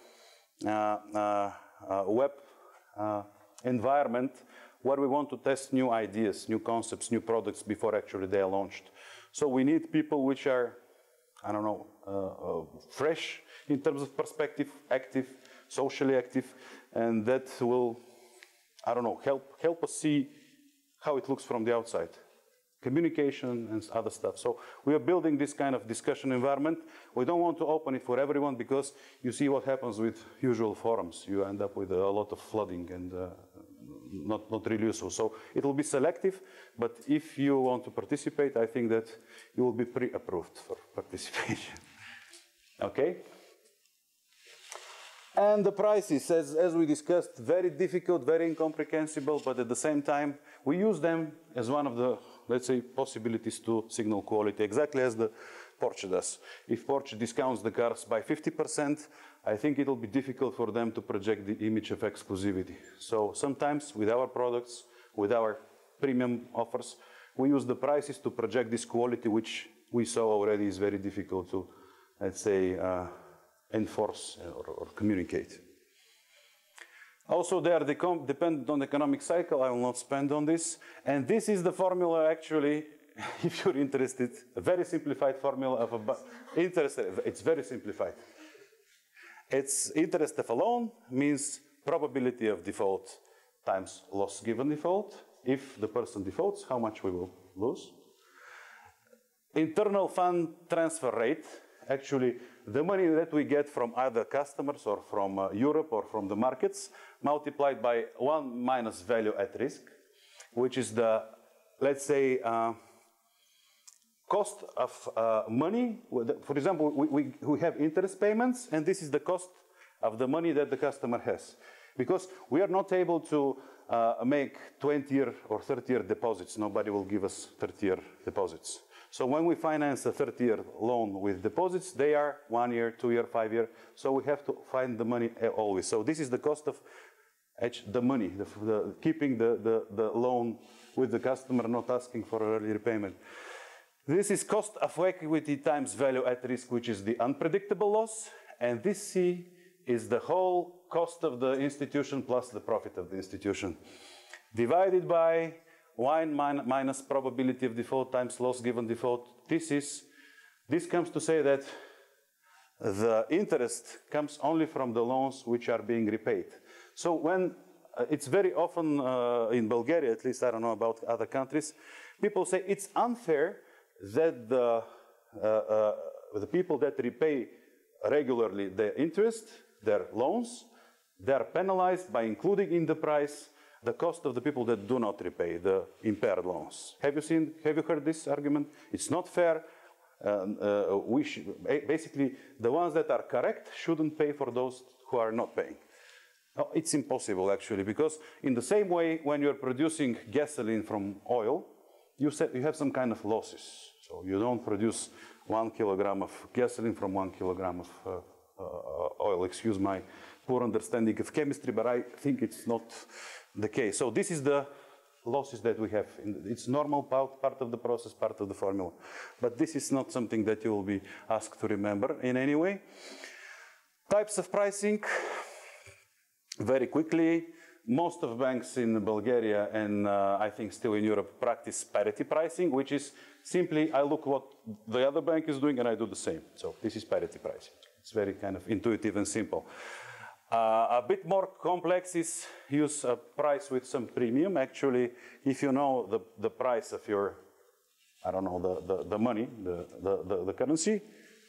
C: a web environment where we want to test new ideas, new concepts, new products before actually they are launched. So we need people which are, I don't know, fresh in terms of perspective, active, socially active, and that will, I don't know, help us see how it looks from the outside. Communication and other stuff. So we are building this kind of discussion environment. We don't want to open it for everyone because you see what happens with usual forums. You end up with a lot of flooding and not really useful. So it will be selective, but if you want to participate, I think that you will be pre-approved for participation. Okay? And the prices, as we discussed, very difficult, very incomprehensible, but at the same time, we use them as one of the, let's say, possibilities to signal quality, exactly as the Porsche does. If Porsche discounts the cars by 50%, I think it will be difficult for them to project the image of exclusivity. So sometimes with our products, with our premium offers, we use the prices to project this quality, which we saw already is very difficult to, let's say, enforce or communicate. Also, they are dependent on the economic cycle. I will not spend on this. And this is the formula, actually, if you're interested, a very simplified formula of interest. It's very simplified. It's interest of a loan means probability of default times loss given default. If the person defaults, how much we will lose. Internal fund transfer rate, actually the money that we get from either customers or from Europe or from the markets, multiplied by 1 minus value at risk, which is the, let's say, cost of money. For example, we have interest payments, and this is the cost of the money that the customer has. Because we are not able to make 20-year or 30-year deposits. Nobody will give us 30-year deposits. So when we finance a 30-year loan with deposits, they are 1 year, 2 year, 5 year. So we have to find the money always. So this is the cost of the money, keeping the loan with the customer, not asking for early repayment. This is cost of equity times value at risk, which is the unpredictable loss. And this C is the whole cost of the institution plus the profit of the institution, divided by 1 minus probability of default times loss given default. This comes to say that the interest comes only from the loans which are being repaid. So when it's very often in Bulgaria, at least I don't know about other countries, people say it's unfair that the people that repay regularly their interest, their loans, they are penalized by including in the price the cost of the people that do not repay the impaired loans. Have you heard this argument? It's not fair. Basically, the ones that are correct shouldn't pay for those who are not paying. No, it's impossible, actually, because in the same way, when you're producing gasoline from oil, you have some kind of losses. So you don't produce 1 kilogram of gasoline from 1 kilogram of oil. Excuse my poor understanding of chemistry, but I think it's not the case. So this is the losses that we have. It's normal part of the process, part of the formula. But this is not something that you will be asked to remember in any way. Types of pricing, very quickly. most of banks in Bulgaria and I think still in Europe practice parity pricing, which is simply I look what the other bank is doing and I do the same. So this is parity pricing. It's very kind of intuitive and simple. A bit more complex is use a price with some premium. Actually, if you know the price of your, I don't know, the money, the currency,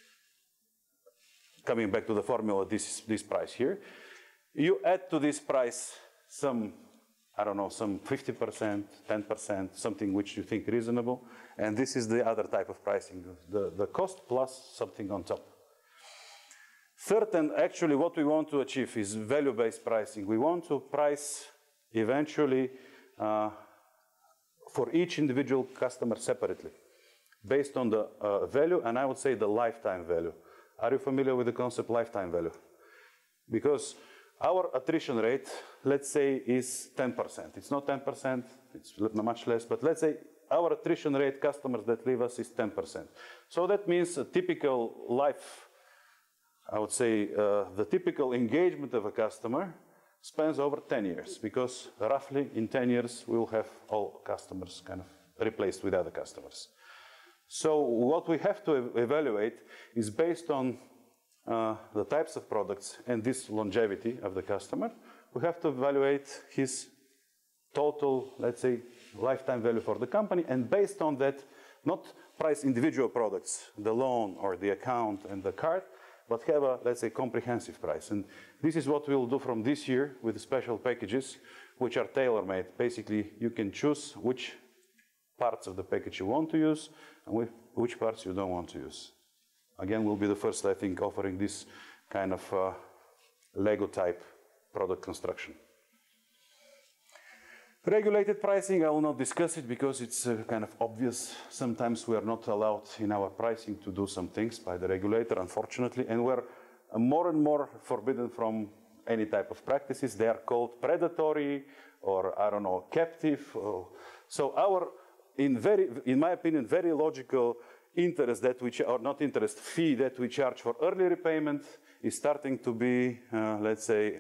C: coming back to the formula, this price here, you add to this price some, I don't know, some 50%, 10%, something which you think reasonable, and this is the other type of pricing, the cost plus something on top. Third, and actually what we want to achieve is value-based pricing. We want to price eventually for each individual customer separately, based on the value, and I would say the lifetime value. Are you familiar with the concept lifetime value? Because our attrition rate, let's say, is 10%. It's not 10%, it's much less, but let's say our attrition rate, customers that leave us, is 10%. So that means a typical life, I would say, the typical engagement of a customer spans over 10 years, because roughly in 10 years, we will have all customers kind of replaced with other customers. So what we have to evaluate is based on the types of products and this longevity of the customer, we have to evaluate his total, let's say, lifetime value for the company, and based on that, not price individual products, the loan or the account and the card, but have a, let's say, comprehensive price. And this is what we'll do from this year with special packages, which are tailor-made. Basically, you can choose which parts of the package you want to use and which parts you don't want to use. Again, we'll be the first, I think, offering this kind of Lego-type product construction. Regulated pricing, I will not discuss it because it's kind of obvious. Sometimes we are not allowed in our pricing to do some things by the regulator, unfortunately, and we're more and more forbidden from any type of practices. They are called predatory or, I don't know, captive. So our, in my opinion, very logical interest that we, or not interest, fee that we charge for early repayment is starting to be, let's say,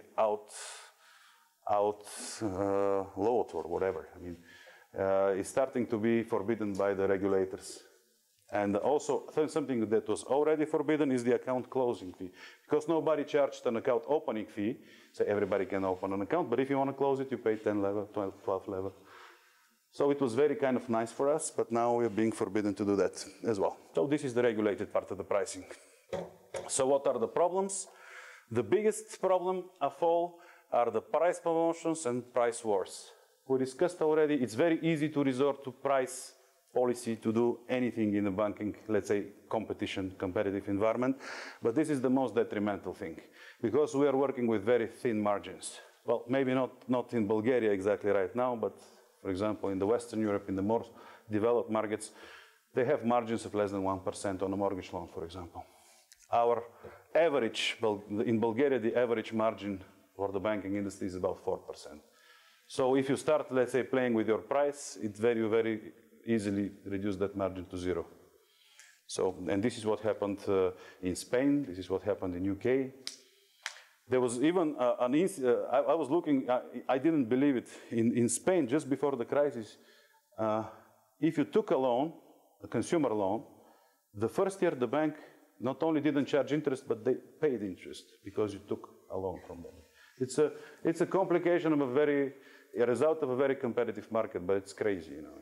C: outlawed or whatever. I mean, it's starting to be forbidden by the regulators. And also, something that was already forbidden is the account closing fee, because nobody charged an account opening fee, so everybody can open an account, but if you want to close it, you pay 10 level, 12 level. So it was very kind of nice for us, but now we're being forbidden to do that as well. So this is the regulated part of the pricing. So what are the problems? The biggest problem of all are the price promotions and price wars. We discussed already, it's very easy to resort to price policy to do anything in a banking, let's say, competitive environment, but this is the most detrimental thing, because we are working with very thin margins. Well, maybe not in Bulgaria exactly right now, but for example, in the Western Europe, in the more developed markets, they have margins of less than 1% on a mortgage loan, for example. Our average, in Bulgaria, the average margin for the banking industry is about 4%. So if you start, let's say, playing with your price, it very, very easily reduce that margin to zero. So, and this is what happened in Spain, this is what happened in UK. There was even I was looking, I didn't believe it. In Spain, just before the crisis, if you took a loan, a consumer loan, the first year the bank not only didn't charge interest, but they paid interest because you took a loan from them. It's a complication of a result of a very competitive market, but it's crazy, you know.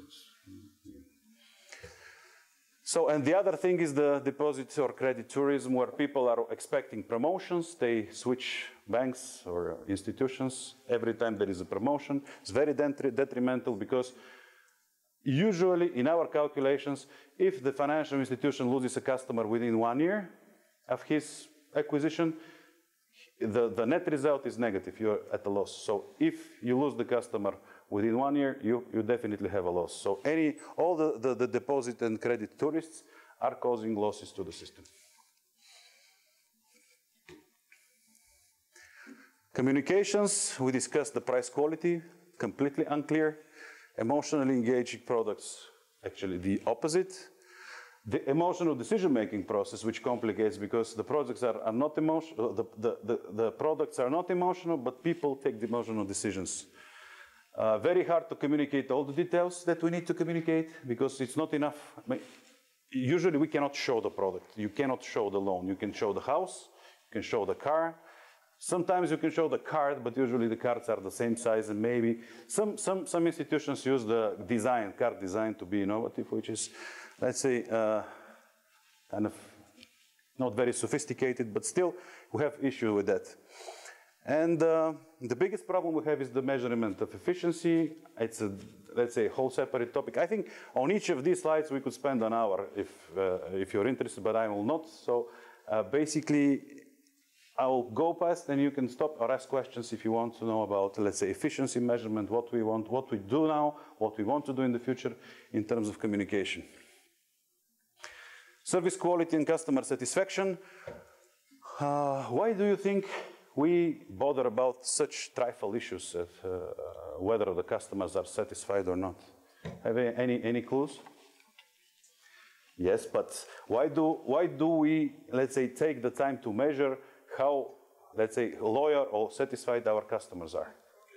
C: So, and the other thing is the deposit or credit tourism, where people are expecting promotions. They switch banks or institutions every time there is a promotion. It's very detrimental, because usually in our calculations, if the financial institution loses a customer within 1 year of his acquisition, the net result is negative. You're at a loss. So if you lose the customer within 1 year, you definitely have a loss. So all the deposit and credit tourists are causing losses to the system. Communications, we discussed the price quality, completely unclear. Emotionally engaging products, actually the opposite. The emotional decision-making process, which complicates because the products are not emotional, the products are not emotional, but people take the emotional decisions. Very hard to communicate all the details that we need to communicate because it's not enough. Usually we cannot show the product. You cannot show the loan. You can show the house, you can show the car. Sometimes you can show the card, but usually the cards are the same size, and maybe some institutions use the design, card design, to be innovative, which is, let's say, kind of not very sophisticated, but still we have issue with that. And the biggest problem we have is the measurement of efficiency. It's a, let's say, whole separate topic. I think on each of these slides we could spend an hour if you're interested, but I will not. So basically, I will go past, and you can stop or ask questions if you want to know about, let's say, efficiency measurement, what we want, what we do now, what we want to do in the future in terms of communication. Service quality and customer satisfaction. Why do you think we bother about such trivial issues of whether the customers are satisfied or not? Have any clues? Yes, but why do we, let's say, take the time to measure how, let's say, loyal or satisfied our customers are?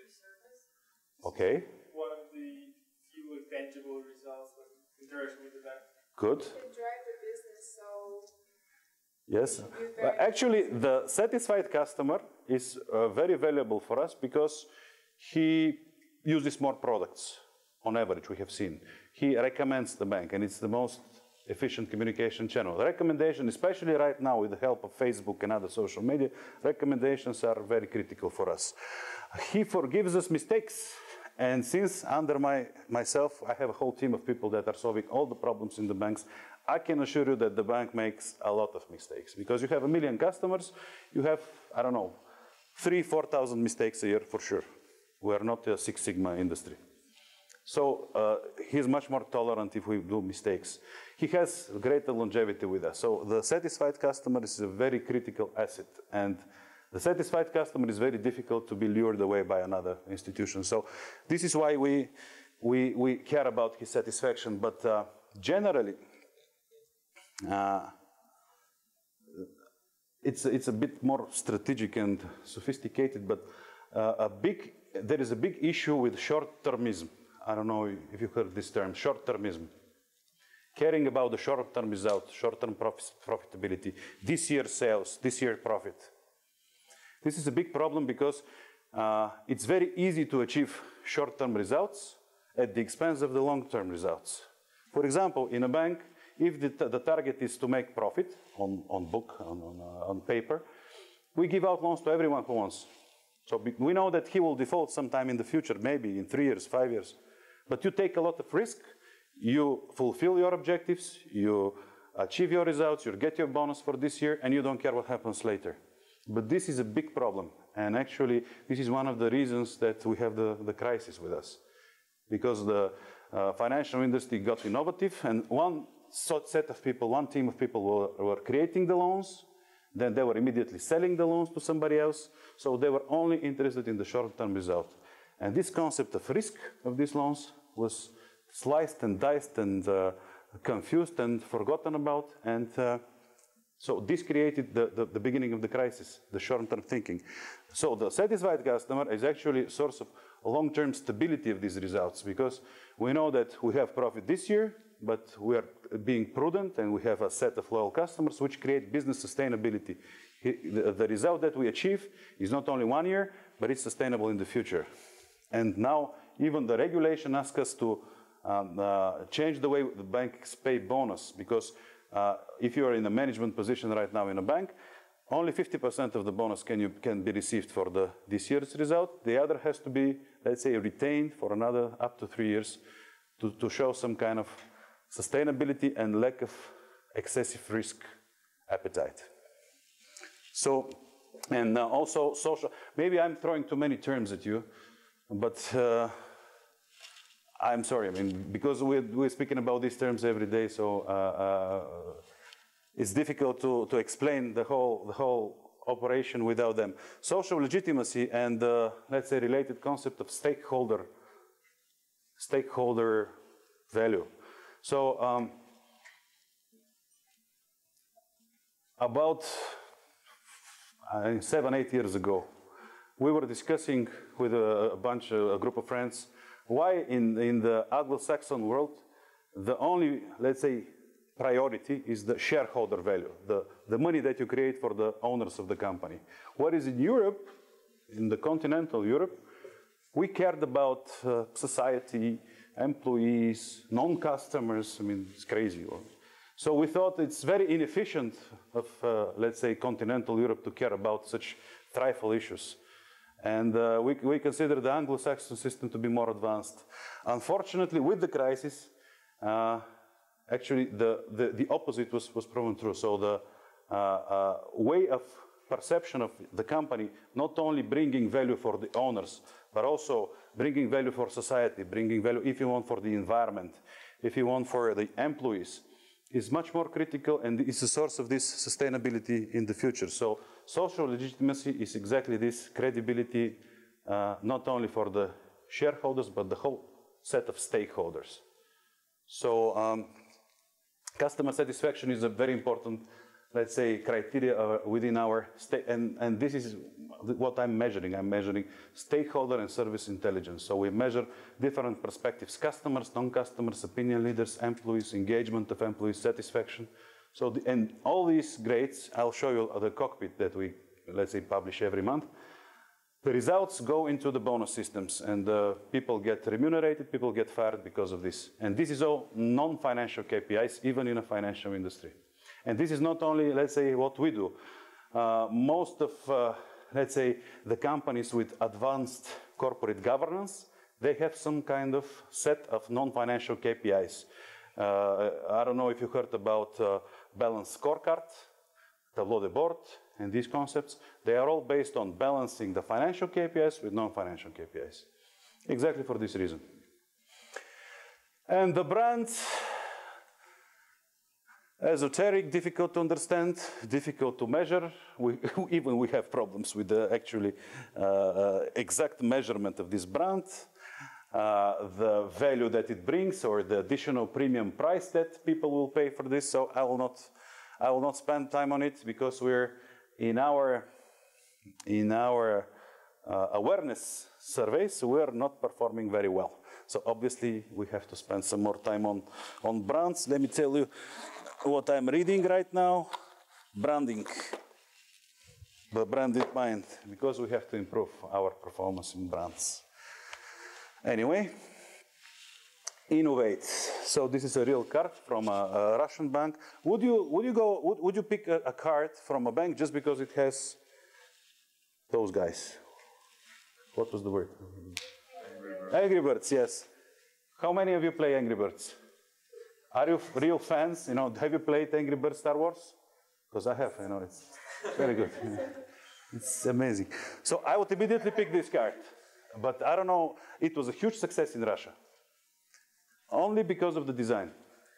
C: Okay.
D: One of the few tangible results of interaction with the bank.
C: Good.
E: Can drive the business, so
C: yes. Actually, the satisfied customer is very valuable for us because he uses more products on average, we have seen. He recommends the bank, and it's the most efficient communication channel. The recommendation, especially right now with the help of Facebook and other social media, recommendations are very critical for us. He forgives us mistakes. And since under myself, I have a whole team of people that are solving all the problems in the banks, I can assure you that the bank makes a lot of mistakes. Because you have 1 million customers, you have, I don't know, 3,000–4,000 mistakes a year for sure. We are not a Six Sigma industry. So he's much more tolerant if we do mistakes. He has greater longevity with us. So the satisfied customer is a very critical asset. And the satisfied customer is very difficult to be lured away by another institution. So this is why we care about his satisfaction. But generally, it's a bit more strategic and sophisticated. But there is a big issue with short-termism. I don't know if you've heard this term, short-termism. Caring about the short-term result, short-term profitability, this year's sales, this year's profit. This is a big problem because it's very easy to achieve short-term results at the expense of the long-term results. For example, in a bank, if the target is to make profit on paper, we give out loans to everyone who wants. So we know that he will default sometime in the future, maybe in 3 years, 5 years. But you take a lot of risk, you fulfill your objectives, you achieve your results, you get your bonus for this year, and you don't care what happens later. But this is a big problem. And actually, this is one of the reasons that we have the crisis with us. Because the financial industry got innovative, and one set of people, one team of people were creating the loans, then they were immediately selling the loans to somebody else, so they were only interested in the short-term result. And this concept of risk of these loans was sliced and diced and confused and forgotten about, and so this created the beginning of the crisis, the short-term thinking. So the satisfied customer is actually a source of long-term stability of these results, because we know that we have profit this year, but we are being prudent, and we have a set of loyal customers which create business sustainability. The result that we achieve is not only 1 year, but it's sustainable in the future. And now even the regulation asks us to change the way the banks pay bonus, because if you are in a management position right now in a bank, only 50% of the bonus can be received for this year's result. The other has to be, let's say, retained for another up to 3 years to show some kind of sustainability and lack of excessive risk appetite. So, and also social, maybe I'm throwing too many terms at you, but I'm sorry, I mean, because we're speaking about these terms every day, so it's difficult to explain the whole operation without them. Social legitimacy and let's say related concept of stakeholder value. So 7, 8 years ago. We were discussing with a group of friends, why in the Anglo-Saxon world, the only, let's say, priority is the shareholder value, the money that you create for the owners of the company. Whereas in Europe, in the continental Europe, we cared about society, employees, non-customers. I mean, it's crazy. So we thought it's very inefficient of, let's say, continental Europe to care about such trifle issues. And we consider the Anglo-Saxon system to be more advanced. Unfortunately, with the crisis, actually the opposite was proven true. So the way of perception of the company, not only bringing value for the owners, but also bringing value for society, bringing value, if you want, for the environment, if you want, for the employees, is much more critical and is a source of this sustainability in the future. So social legitimacy is exactly this credibility, not only for the shareholders, but the whole set of stakeholders. So customer satisfaction is a very important, let's say, criteria within our state, and this is what I'm measuring. I'm measuring stakeholder and service intelligence. So we measure different perspectives: customers, non-customers, opinion leaders, employees, engagement of employees, satisfaction. So and all these grades, I'll show you the cockpit that we, let's say, publish every month. The results go into the bonus systems, and people get remunerated, people get fired because of this. And this is all non-financial KPIs, even in a financial industry. And this is not only, let's say, what we do. Most of, let's say, the companies with advanced corporate governance, they have some kind of set of non-financial KPIs. I don't know if you heard about balanced scorecard, tableau de bord, and these concepts. They are all based on balancing the financial KPIs with non-financial KPIs. Exactly for this reason. And the brands, esoteric, difficult to understand, difficult to measure. We have problems with the actually exact measurement of this brand, the value that it brings, or the additional premium price that people will pay for this. So I will not spend time on it, because we're in our awareness surveys, we are not performing very well. So obviously we have to spend some more time on brands. Let me tell you what I'm reading right now. Branding, the branded mind, because we have to improve our performance in brands. Anyway, innovate. So this is a real card from a Russian bank. Would you pick a card from a bank just because it has those guys? What was the word? Angry Birds, yes. How many of you play Angry Birds? Are you real fans? You know, have you played Angry Birds Star Wars? Because I have, you know, it's very good. It's amazing. So I would immediately pick this card. But I don't know, it was a huge success in Russia. Only because of the design.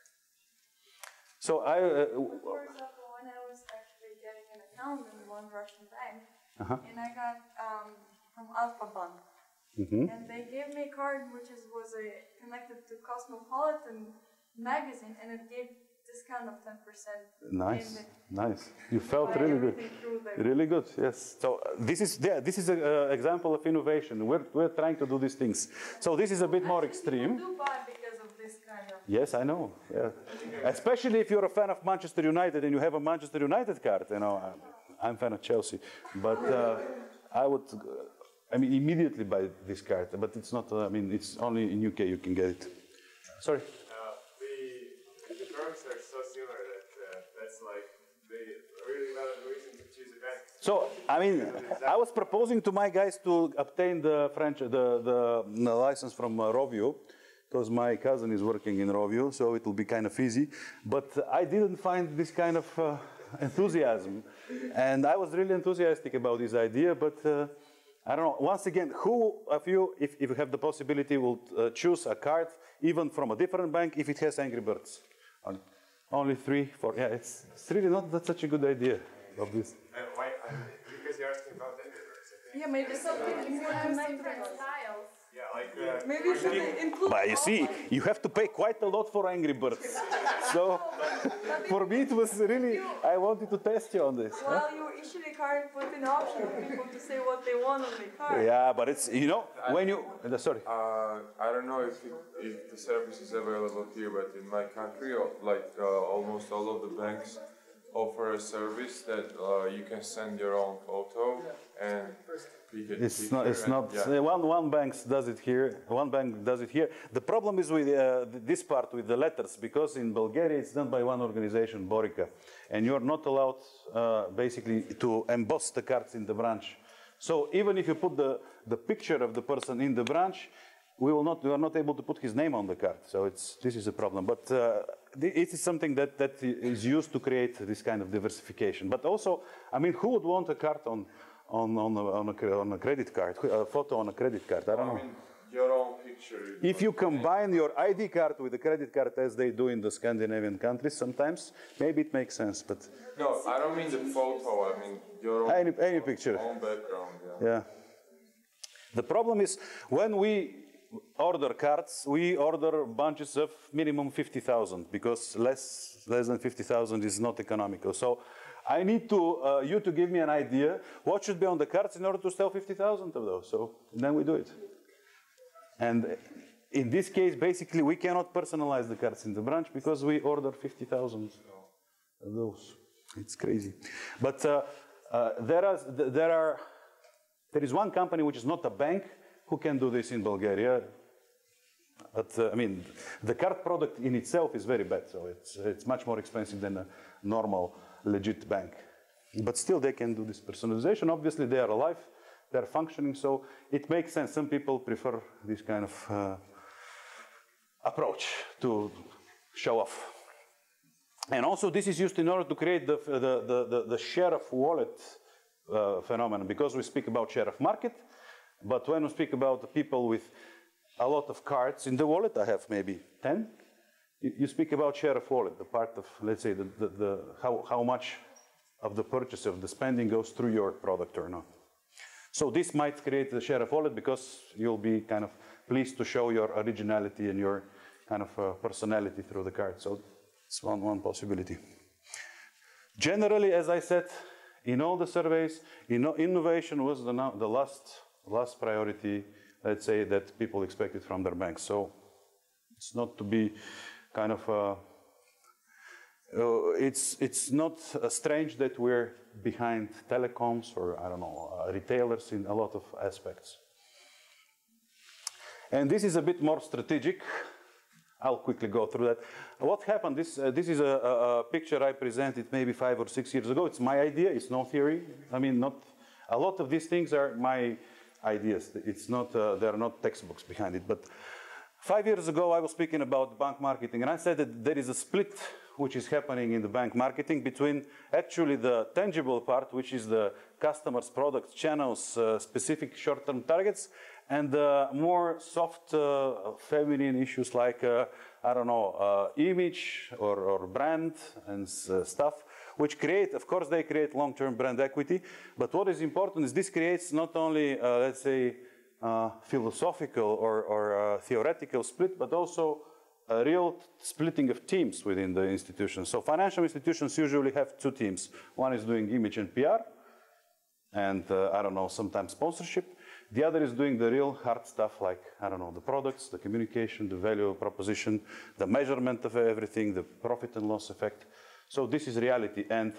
C: So
E: for example, when I was actually getting an account in one Russian bank, and I got from Alpha Bank, and they gave me a card which was connected to Cosmopolitan magazine, and it gave discount of 10%.
C: Nice, nice. You felt really good. Really good, yes. So this is an example of innovation. We're trying to do these things. So this is a bit more extreme.
E: People do buy because of this kind of...
C: Yes, I know. Yeah. Especially if you're a fan of Manchester United and you have a Manchester United card. You know, I'm a fan of Chelsea, but I would, immediately buy this card. But it's not. It's only in UK you can get it. Sorry.
F: The terms are so similar that that's like a really valid reason to choose a bank.
C: So, I was proposing to my guys to obtain the license from Rovio, because my cousin is working in Rovio, so it will be kind of easy. But I didn't find this kind of enthusiasm. And I was really enthusiastic about this idea, but I don't know. Once again, who of you, if you have the possibility, will choose a card, even from a different bank, if it has Angry Birds? Only 3, 4. Yeah, it's really not that such a good idea. Obviously.
F: Why? Because you're asking about Angry Birds, I think.
E: Yeah, maybe something more
B: different styles.
F: Yeah, like
E: maybe should include.
C: But you see, you have to pay quite a lot for Angry Birds. So for me, it was really, I wanted to test you on this.
E: While you're initially card put an option for people to say what they want on the card.
C: Yeah, but it's, you know, when you, sorry.
F: I don't know if the service is available here, but in my country, almost all of the banks offer a service that you can send your own photo and pick a picture.
C: One bank does it here. One bank does it here. The problem is with this part with the letters, because in Bulgaria it's done by one organization, Borica, and you're not allowed basically to emboss the cards in the branch. So even if you put the picture of the person in the branch, we are not able to put his name on the card. So this is a problem. But it is something that is used to create this kind of diversification. But also, I mean, who would want a card on a credit card, a photo on a credit card? I don't know.
F: I mean, your own picture.
C: If you combine your ID card with a credit card, as they do in the Scandinavian countries sometimes, maybe it makes sense. But
F: no, I don't mean the photo. I mean your own,
C: any picture.
F: Own background.
C: Yeah. The problem is when we order cards, we order bunches of minimum 50,000 because less than 50,000 is not economical. So I need you to give me an idea what should be on the cards in order to sell 50,000 of those. So then we do it. And in this case, basically, we cannot personalize the cards in the branch because we order 50,000 of those. It's crazy. But there is one company which is not a bank who can do this in Bulgaria. But I mean, the card product in itself is very bad, so it's much more expensive than a normal, legit bank. But still, they can do this personalization. Obviously, they are alive, they are functioning, so it makes sense. Some people prefer this kind of approach to show off. And also, this is used in order to create the share of wallet phenomenon, because we speak about share of market. But when we speak about the people with a lot of cards in the wallet, I have maybe 10, you speak about share of wallet, the part of, let's say, how much of the purchase, of the spending goes through your product or not. So this might create the share of wallet because you'll be kind of pleased to show your originality and your kind of personality through the card. So it's one possibility. Generally, as I said, in all the surveys, innovation was the last priority, let's say, that people expected from their banks. So it's not to be kind of, it's not strange that we're behind telecoms or, I don't know, retailers in a lot of aspects. And this is a bit more strategic. I'll quickly go through that. What happened, this is a picture I presented maybe 5 or 6 years ago. It's my idea, it's no theory. I mean, a lot of these things are my ideas. It's not, there are not textbooks behind it. But 5 years ago, I was speaking about bank marketing, and I said that there is a split which is happening in the bank marketing between actually the tangible part, which is the customers, products, channels, specific short-term targets, and the more soft, feminine issues like, I don't know, image or brand and stuff, which create, of course, they create long-term brand equity. But what is important is this creates not only, let's say, philosophical or theoretical split, but also a real splitting of teams within the institution. So financial institutions usually have two teams. One is doing image and PR, and I don't know, sometimes sponsorship. The other is doing the real hard stuff like, I don't know, the products, the communication, the value proposition, the measurement of everything, the profit and loss effect. So this is reality. And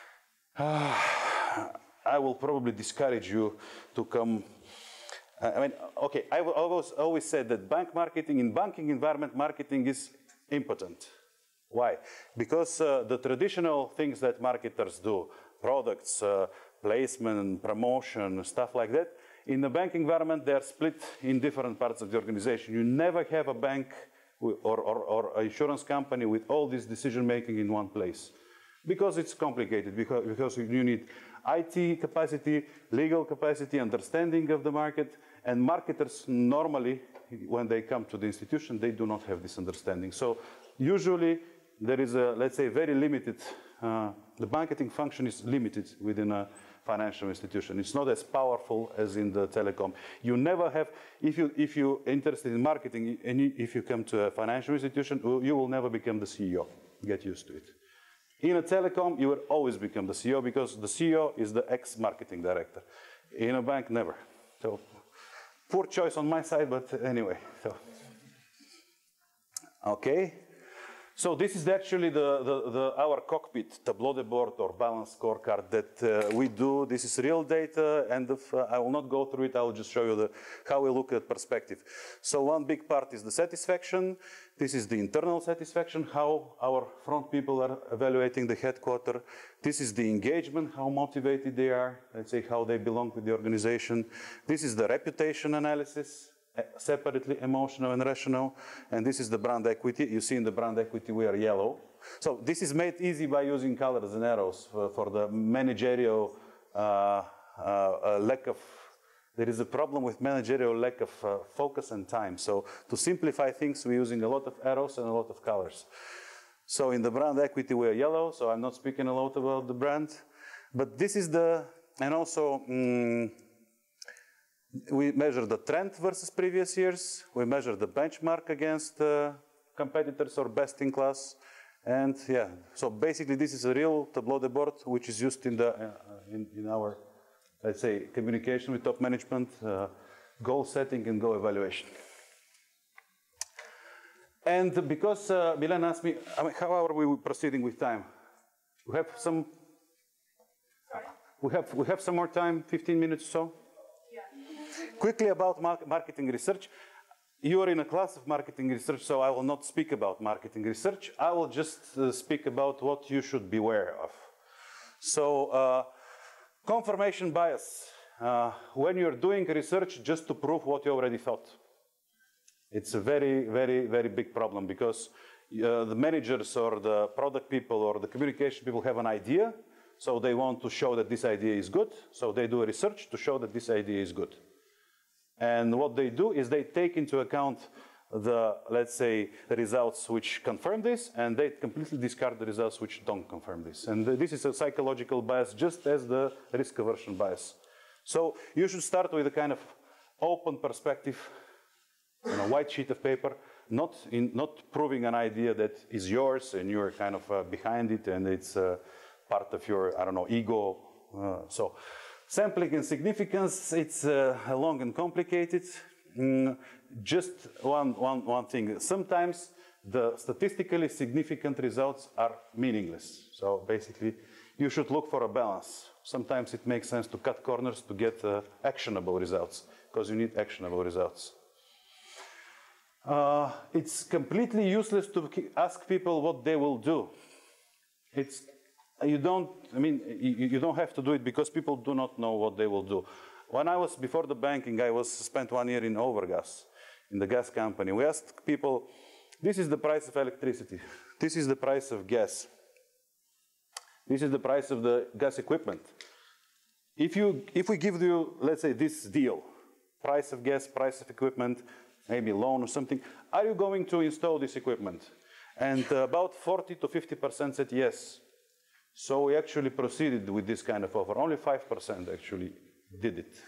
C: I will probably discourage you to come. I mean, okay, I always said that bank marketing, in banking environment, marketing is impotent. Why? Because the traditional things that marketers do, products, placement, promotion, stuff like that, in the banking environment, they're split in different parts of the organization. You never have a bank or an insurance company with all this decision-making in one place. Because it's complicated, because you need IT capacity, legal capacity, understanding of the market, and marketers normally, when they come to the institution, they do not have this understanding. So usually there is a, let's say, very limited, the marketing function is limited within a financial institution. It's not as powerful as in the telecom. You never have, if you're interested in marketing, and if you come to a financial institution, you will never become the CEO. Get used to it. In a telecom, you will always become the CEO because the CEO is the ex-marketing director. In a bank, never. So, poor choice on my side, but anyway. So. Okay. So this is actually our cockpit tableau de bord or balance scorecard that we do. This is real data, and I will not go through it. I will just show you how we look at perspective. So one big part is the satisfaction. This is the internal satisfaction, how our front people are evaluating the headquarter. This is the engagement, how motivated they are, let's say how they belong with the organization. This is the reputation analysis, separately emotional and rational. And this is the brand equity. You see in the brand equity we are yellow. So this is made easy by using colors and arrows for the managerial lack of. There is a problem with managerial lack of focus and time. So to simplify things, we're using a lot of arrows and a lot of colors. So in the brand equity, we are yellow, so I'm not speaking a lot about the brand. But this is and also we measure the trend versus previous years. We measure the benchmark against competitors or best in class. And yeah, so basically this is a real tableau de bord, which is used in our, let's say, communication with top management, goal setting and goal evaluation. And because Milan asked me, how are we proceeding with time? We have some. We have some more time, 15 minutes or so. Yeah. Quickly about marketing research. You are in a class of marketing research, so I will not speak about marketing research. I will just speak about what you should beware of. So. Confirmation bias, when you're doing research just to prove what you already thought. It's a very, very, very big problem because the managers or the product people or the communication people have an idea, so they want to show that this idea is good, so they do research to show that this idea is good. And what they do is they take into account the, let's say, results which confirm this, and they completely discard the results which don't confirm this. And this is a psychological bias, just as the risk aversion bias. So you should start with a kind of open perspective, on a white sheet of paper, not proving an idea that is yours and you're kind of behind it and it's part of your, I don't know, ego. So sampling and significance, it's long and complicated. Just one thing. Sometimes the statistically significant results are meaningless. So basically, you should look for a balance. Sometimes it makes sense to cut corners to get actionable results, because you need actionable results. It's completely useless to ask people what they will do. You don't have to do it because people do not know what they will do. When I was before the banking, I spent 1 year in Overgas, in the gas company. We asked people, this is the price of electricity. This is the price of gas. This is the price of the gas equipment. If we give you, let's say, this deal, price of gas, price of equipment, maybe loan or something, are you going to install this equipment? And about 40 to 50% said yes. So we actually proceeded with this kind of offer. Only 5% actually did it.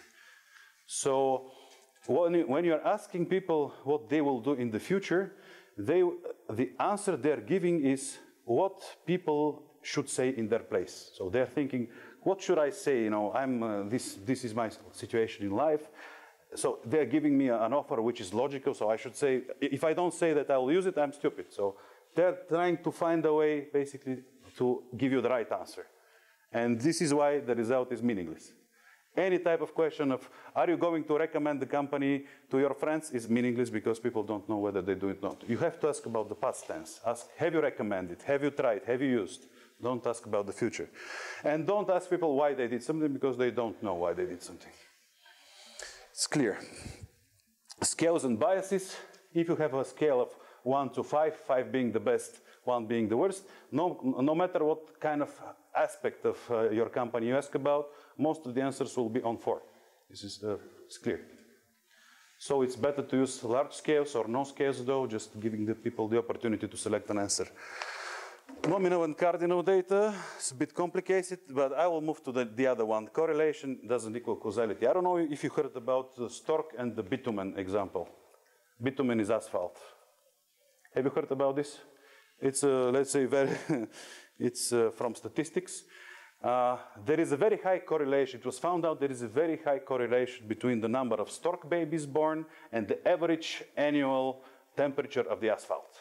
C: So when you're asking people what they will do in the future, the answer they're giving is what people should say in their place. So they're thinking, what should I say? You know, this is my situation in life. So they're giving me an offer which is logical. So I should say, if I don't say that I will use it, I'm stupid. So they're trying to find a way, basically, to give you the right answer. And this is why the result is meaningless. Any type of question of, are you going to recommend the company to your friends, is meaningless because people don't know whether they do it or not. You have to ask about the past tense. Ask, have you recommended? Have you tried? Have you used? Don't ask about the future. And don't ask people why they did something because they don't know why they did something. It's clear. Scales and biases. If you have a scale of 1 to 5, 5 being the best, 1 being the worst, no matter what kind of aspect of your company you ask about, most of the answers will be on 4. This is it's clear. So it's better to use large scales or no scales though, just giving the people the opportunity to select an answer. Nominal and cardinal data, it's a bit complicated, but I will move to the other one. Correlation doesn't equal causality. I don't know if you heard about the stork and the bitumen example. Bitumen is asphalt. Have you heard about this? It's let's say very, It's from statistics. There is a very high correlation. It was found out there is a very high correlation between the number of stork babies born and the average annual temperature of the asphalt.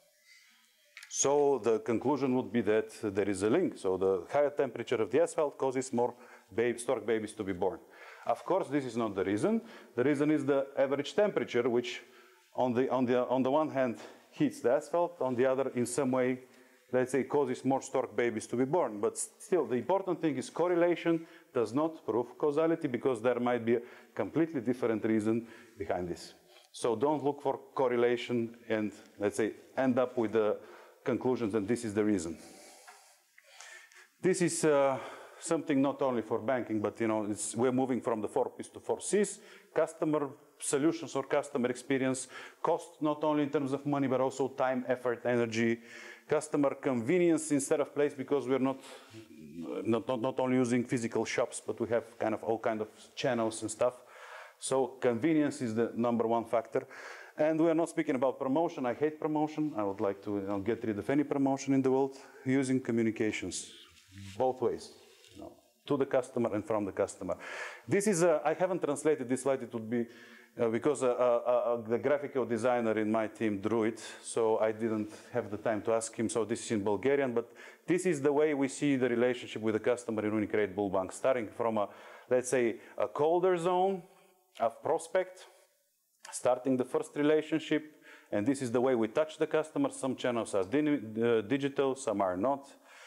C: So the conclusion would be that there is a link. So the higher temperature of the asphalt causes more stork babies to be born. Of course, this is not the reason. The reason is the average temperature, which on the one hand heats the asphalt, on the other in some way, let's say, causes more stork babies to be born. But still, the important thing is correlation does not prove causality, because there might be a completely different reason behind this. So don't look for correlation and, let's say, end up with the conclusions and this is the reason. This is something not only for banking, but we're moving from the 4 P's to 4 C's. Customer solutions or customer experience, cost not only in terms of money, but also time, effort, energy, customer convenience instead of place, because we're not only using physical shops, but we have kind of all kind of channels and stuff. So convenience is the #1 factor. And we are not speaking about promotion. I hate promotion. I would like to get rid of any promotion in the world. Using communications both ways, to the customer and from the customer. This is, I haven't translated this slide. It would be because the graphical designer in my team drew it, so I didn't have the time to ask him. So this is in Bulgarian, but this is the way we see the relationship with the customer in UniCredit Bulbank, starting from let's say, a colder zone of prospect, starting the first relationship, and this is the way we touch the customer. Some channels are digital, some are not.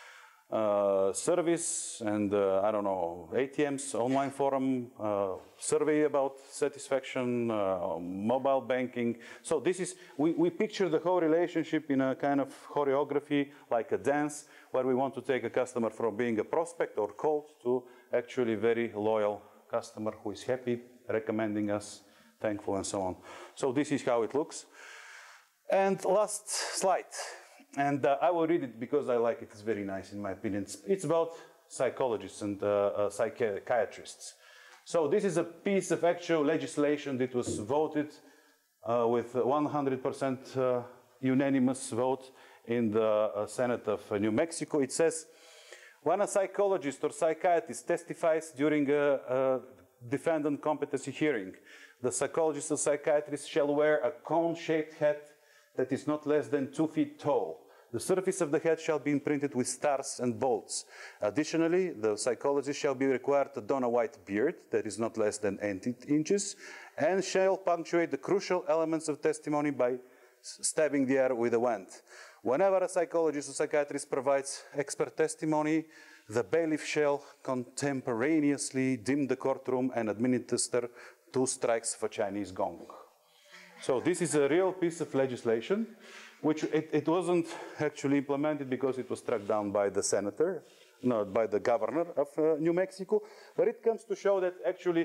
C: Service and, I don't know, ATMs, online forum, survey about satisfaction, mobile banking. So this is, we picture the whole relationship in a kind of choreography, like a dance, where we want to take a customer from being a prospect or cold to actually very loyal customer who is happy, recommending us, thankful, and so on. So this is how it looks. And last slide. And I will read it because I like it. It's very nice, in my opinion. It's about psychologists and psychiatrists. So this is a piece of actual legislation that was voted with 100% unanimous vote in the Senate of New Mexico. It says, when a psychologist or psychiatrist testifies during a defendant competency hearing, the psychologist or psychiatrist shall wear a cone-shaped hat that is not less than 2 feet tall. The surface of the hat shall be imprinted with stars and bolts. Additionally, the psychologist shall be required to don a white beard that is not less than 8 inches and shall punctuate the crucial elements of testimony by stabbing the air with a wand. Whenever a psychologist or psychiatrist provides expert testimony, the bailiff shall contemporaneously dim the courtroom and administer 2 strikes of a Chinese gong. So this is a real piece of legislation, which it wasn't actually implemented because it was struck down by the senator, not by the governor of New Mexico. But it comes to show that actually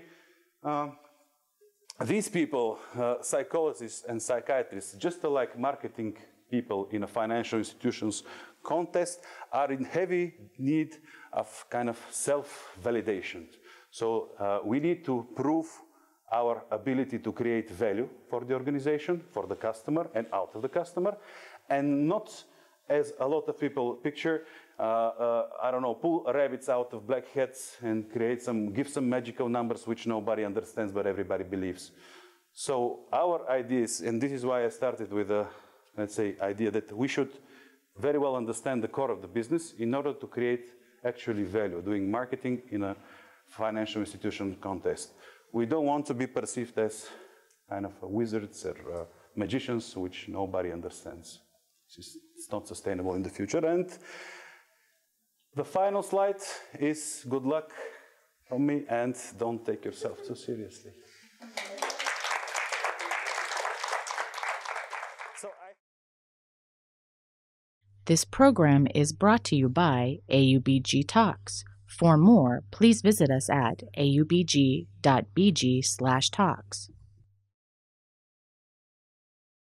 C: these people, psychologists and psychiatrists, just like marketing people in a financial institutions context, are in heavy need of kind of self-validation. So we need to prove our ability to create value for the organization, for the customer, and out of the customer, and not, as a lot of people picture, I don't know, pull rabbits out of black hats and give some magical numbers which nobody understands but everybody believes. So our idea is, and this is why I started with a, let's say, idea that we should very well understand the core of the business in order to create actually value, doing marketing in a financial institution context. We don't want to be perceived as kind of wizards or magicians, which nobody understands. It's not sustainable in the future. And the final slide is good luck from me, and don't take yourself too seriously.
G: This program is brought to you by AUBG Talks. For more, please visit us at aubg.bg/talks.